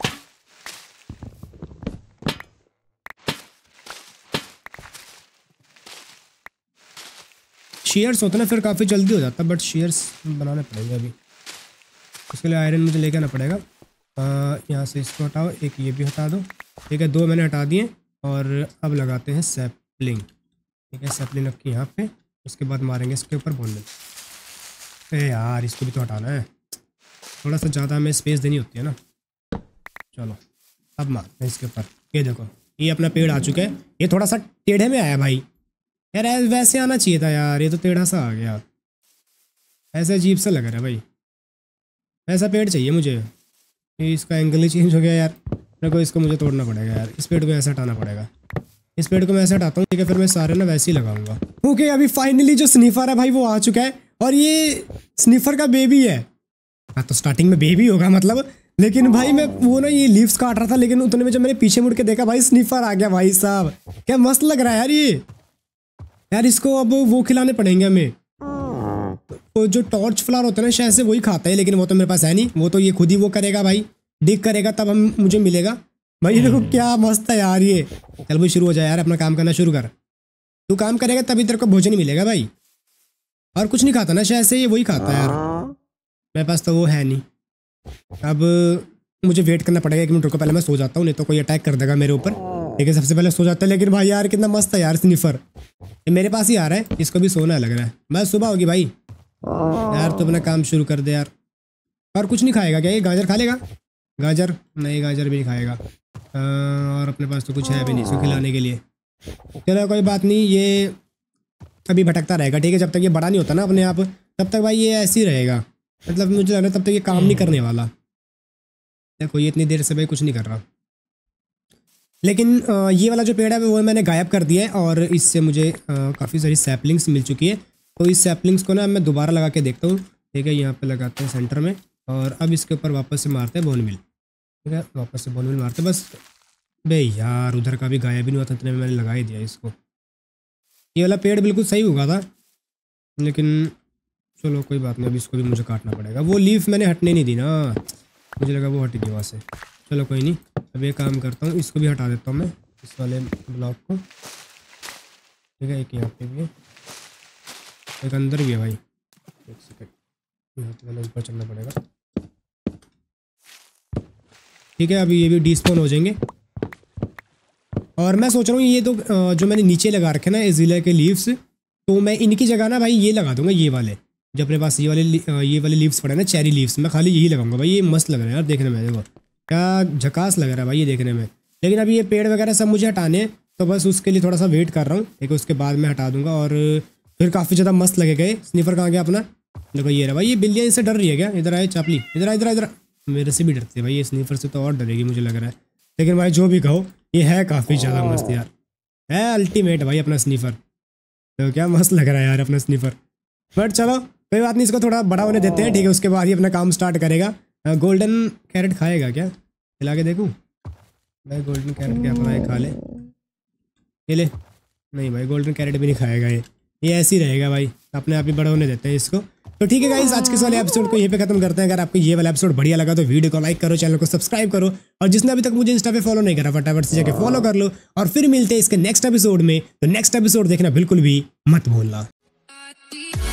शेयर्स होता ना फिर काफ़ी जल्दी हो जाता, बट शेयर्स बनाने पड़ेंगे अभी। उसके लिए आयरन मुझे लेके आना पड़ेगा। यहाँ से इसको हटाओ, एक ये भी हटा दो। ठीक है, दो मैंने हटा दिए और अब लगाते हैं सैपलिंग। ठीक है, सैपलिंग रखी यहाँ पे, उसके बाद मारेंगे इसके ऊपर बोनमिल। अरे यार इसको भी तो हटाना है, थोड़ा सा ज़्यादा हमें स्पेस देनी होती है ना। चलो अब मारते हैं इसके ऊपर। ये देखो ये अपना पेड़ आ चुका है। ये थोड़ा सा टेढ़े में आया भाई यार, वैसे आना चाहिए था यार, ये तो टेढ़ा सा आ गया, ऐसा अजीब सा लग रहा है भाई। ऐसा पेड़ चाहिए मुझे, ये इसका एंगल ही चेंज हो गया यार। मेरे को इसको मुझे तोड़ना पड़ेगा यार, इस पेड़ को ऐसे हटाना पड़ेगा। इस पेड़ को मैं ऐसे हटाता हूँ। ठीक है, फिर मैं सारे ना वैसे ही लगाऊंगा। ओके, अभी फाइनली जो स्निफर है भाई वो आ चुका है और ये स्निफर का बेबी है। हाँ तो स्टार्टिंग में बेबी होगा मतलब, लेकिन भाई मैं वो ना ये लीव्स काट रहा था, लेकिन उतने में जब मैंने पीछे मुड़ के देखा भाई स्निफर आ गया भाई साहब। क्या मस्त लग रहा है यार ये। यार इसको अब वो खिलाने पड़ेंगे हमें, तो जो टॉर्च फ्लावर होता है ना शायद से वही खाता है, लेकिन वो तो मेरे पास है नहीं। वो तो ये खुद ही वो करेगा भाई, डिग करेगा तब हम मुझे मिलेगा भाई। ये देखो क्या मस्त है यार ये। चल भाई शुरू हो जाए यार, अपना काम करना शुरू कर। तू काम करेगा तभी तेरे को भोजन ही मिलेगा भाई, और कुछ नहीं खाता ना शायद से, ये वही खाता है यार। मेरे पास तो वो है नहीं। अब मुझे वेट करना पड़ेगा, एक मिनट रुको, पहले मैं सो जाता हूँ नहीं तो कोई अटैक कर देगा मेरे ऊपर। ठीक है, सबसे पहले सो जाता है। लेकिन भाई यार कितना मस्त है यार स्निफर, ये मेरे पास ही आ रहा है, इसको भी सोना लग रहा है। मैं सुबह होगी भाई यार, तो अपना काम शुरू कर दे यार। और कुछ नहीं खाएगा क्या ये? गाजर खा लेगा? गाजर नहीं, गाजर भी नहीं खाएगा। आ, और अपने पास तो कुछ है भी नहीं इसको खिलाने के लिए। चलो कोई बात नहीं, ये अभी भटकता रहेगा। ठीक है, जब तक ये बड़ा नहीं होता ना अपने आप तब तक भाई ये ऐसे ही रहेगा। मतलब मुझे लग रहा है तब तक ये काम नहीं करने वाला। देखो ये इतनी देर से भाई कुछ नहीं कर रहा, लेकिन ये वाला जो पेड़ है वो मैंने गायब कर दिया है और इससे मुझे काफ़ी सारी सैपलिंग्स मिल चुकी है। तो इस सैपलिंग्स को ना मैं दोबारा लगा के देखता हूँ। ठीक है, यहाँ पे लगाते हैं सेंटर में और अब इसके ऊपर वापस से मारते हैं बोनमिल। ठीक है, वापस से बोनमिल मारते हैं बस। बे यार उधर का भी गायब भी नहीं हुआ था, इतने में मैंने लगा ही दिया इसको। ये वाला पेड़ बिल्कुल सही हुआ था, लेकिन चलो कोई बात नहीं, अब इसको भी मुझे काटना पड़ेगा। वो लीफ मैंने हटने नहीं दी ना, मुझे लगा वो हटी थी वहाँ से। चलो कोई नहीं, अब ये काम करता हूँ, इसको भी हटा देता हूँ मैं, इस वाले ब्लॉक को। ठीक है, एक यहाँ पे भी है, एक अंदर भी है भाई। एक सेकंड, यहाँ पे मैंने ऊपर चढ़ना पड़ेगा। ठीक है, अभी ये भी डिस्पॉन हो जाएंगे। और मैं सोच रहा हूँ ये तो जो मैंने नीचे लगा रखे ना एजिला के लीव्स, तो मैं इनकी जगह ना भाई ये लगा दूंगा, ये वाले जो अपने पास ये वाले ये वाले लीव्स पड़े ना चेरी लीव्स, मैं खाली यही लगाऊंगा भाई। ये मस्त लग रहा है यार देखने में, देखो क्या झकास लग रहा है भाई ये देखने में। लेकिन अभी ये पेड़ वगैरह सब मुझे हटाने हैं, तो बस उसके लिए थोड़ा सा वेट कर रहा हूँ। ठीक है, उसके बाद मैं हटा दूंगा और फिर काफ़ी ज़्यादा मस्त लगेगा। ये स्निफर कहाँ गया अपना? देखो ये रहा भाई। ये बिल्लियाँ इससे डर रही है क्या? इधर आए चापली, इधर आ, इधर इधर। मेरे से भी डरती है भाई, ये स्निफर से तो और डरेगी मुझे लग रहा है। लेकिन भाई जो भी कहो ये है काफ़ी ज़्यादा मस्त यार, है अल्टीमेट भाई अपना स्निफर। तो क्या मस्त लग रहा है यार अपना स्निफर। बट चलो कोई बात नहीं, इसको थोड़ा बड़ा होने देते हैं, ठीक है, उसके बाद ही अपना काम स्टार्ट करेगा। गोल्डन कैरेट खाएगा क्या, खिला के देखूँ भाई, गोल्डन कैरेट क्या पता है खा ले, ये ले, नहीं भाई गोल्डन कैरेट भी नहीं खाएगा ये ये ऐसे ही रहेगा भाई, अपने आप ही बड़ा होने देते हैं इसको। तो ठीक है गाइस, आज के इस वाले एपिसोड को यहीं पे खत्म करते हैं। अगर आपको ये वाला एपिसोड बढ़िया लगा तो वीडियो को लाइक करो, चैनल को सब्सक्राइब करो, और जिसने अभी तक मुझे इंस्टा पे फॉलो नहीं करा फटाफट से जाके फॉलो कर लो। और फिर मिलते हैं इसके नेक्स्ट एपिसोड में, तो नेक्स्ट एपिसोड देखना बिल्कुल भी मत भूलना।